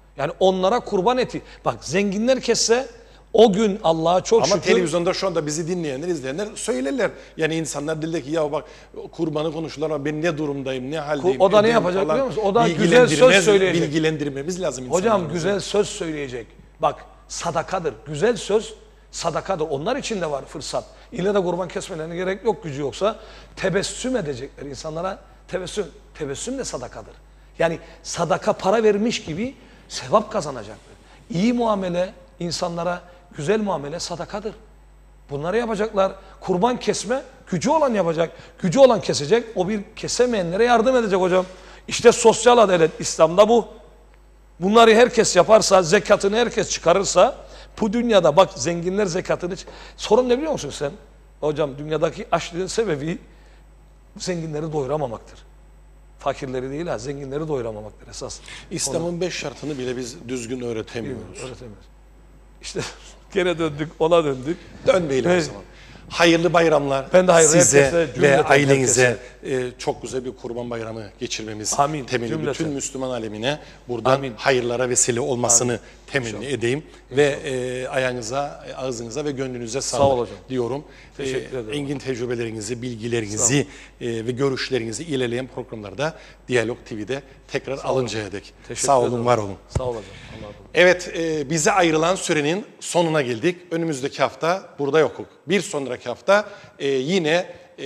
Yani onlara kurban eti. Bak zenginler kesse o gün Allah'a çok Ama şükür. televizyonda şu anda bizi dinleyenler, izleyenler söylerler. Yani insanlar dilde ki ya bak kurbanı konuşurlar ama ben ne durumdayım, ne haldeyim. O da ne edeyim yapacak falan. biliyor musun? O da güzel söz söyleyecek. Bilgilendirmemiz lazım Hocam insanlarımızı. güzel söz söyleyecek. Bak sadakadır. Güzel söz sadakadır. Onlar için de var fırsat. İlle de kurban kesmelerine gerek yok, gücü yoksa. Tebessüm edecekler insanlara. Tebessüm de sadakadır. Yani sadaka para vermiş gibi sevap kazanacaklar. İyi muamele insanlara, güzel muamele sadakadır. Bunları yapacaklar. Kurban kesme gücü olan yapacak. Gücü olan kesecek. O bir kesemeyenlere yardım edecek hocam. İşte sosyal adalet İslam'da bu. Bunları herkes yaparsa, zekatını herkes çıkarırsa bu dünyada bak zenginler zekatını... Sorun ne biliyor musun sen? Hocam dünyadaki açlığın sebebi zenginleri doyuramamaktır. Fakirleri değil ha, zenginleri doyuramamaktır esas. İslam'ın 5 şartını bile biz düzgün öğretemiyoruz. Öğretemiyoruz. İşte gene döndük, ona döndük. Dönmeyelim o Evet. zaman. Hayırlı bayramlar Ben de hayırlı size herkese, ve cümleten ailenize çok güzel bir kurban bayramı geçirmemiz Amin, temenni. cümleten. Bütün Müslüman alemine buradan Amin. hayırlara vesile olmasını Amin. temenni edeyim. Ve ayağınıza, ağzınıza ve gönlünüze sağlık ol hocam. diyorum. Teşekkür ederim. Engin tecrübelerinizi, bilgilerinizi ve görüşlerinizi ilerleyen programlarda Diyalog TV'de tekrar alıncaya dek. Teşekkür Sağ olun, ederim. var olun. Sağ ol hocam. Allah razı olsun. Evet, bize ayrılan sürenin sonuna geldik. Önümüzdeki hafta burada yokuk. Bir sonraki hafta yine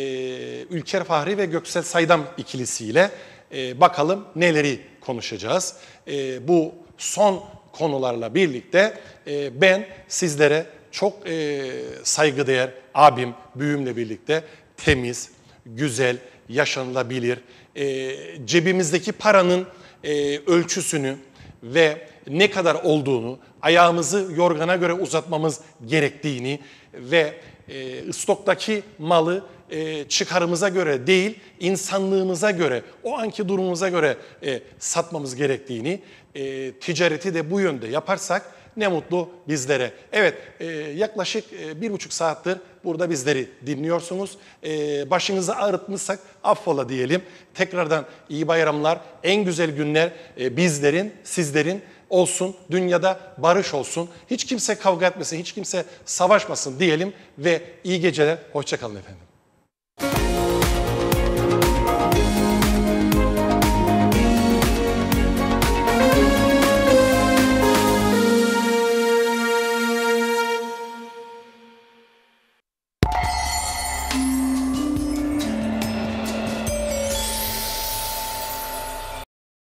Ülker Fahri ve Göksel Saydam ikilisiyle bakalım neleri konuşacağız. Bu son konularla birlikte ben sizlere çok saygıdeğer abim, büyüğümle birlikte temiz, güzel, yaşanılabilir, cebimizdeki paranın ölçüsünü ve ne kadar olduğunu, ayağımızı yorgana göre uzatmamız gerektiğini ve stoktaki malı çıkarımıza göre değil, insanlığımıza göre, o anki durumumuza göre satmamız gerektiğini, ticareti de bu yönde yaparsak ne mutlu bizlere. Evet, yaklaşık 1,5 saattir burada bizleri dinliyorsunuz. Başınızı ağrıtmışsak affola diyelim. Tekrardan iyi bayramlar, en güzel günler bizlerin, sizlerin olsun. Dünyada barış olsun. Hiç kimse kavga etmesin, hiç kimse savaşmasın diyelim ve iyi geceler. Hoşça kalın efendim.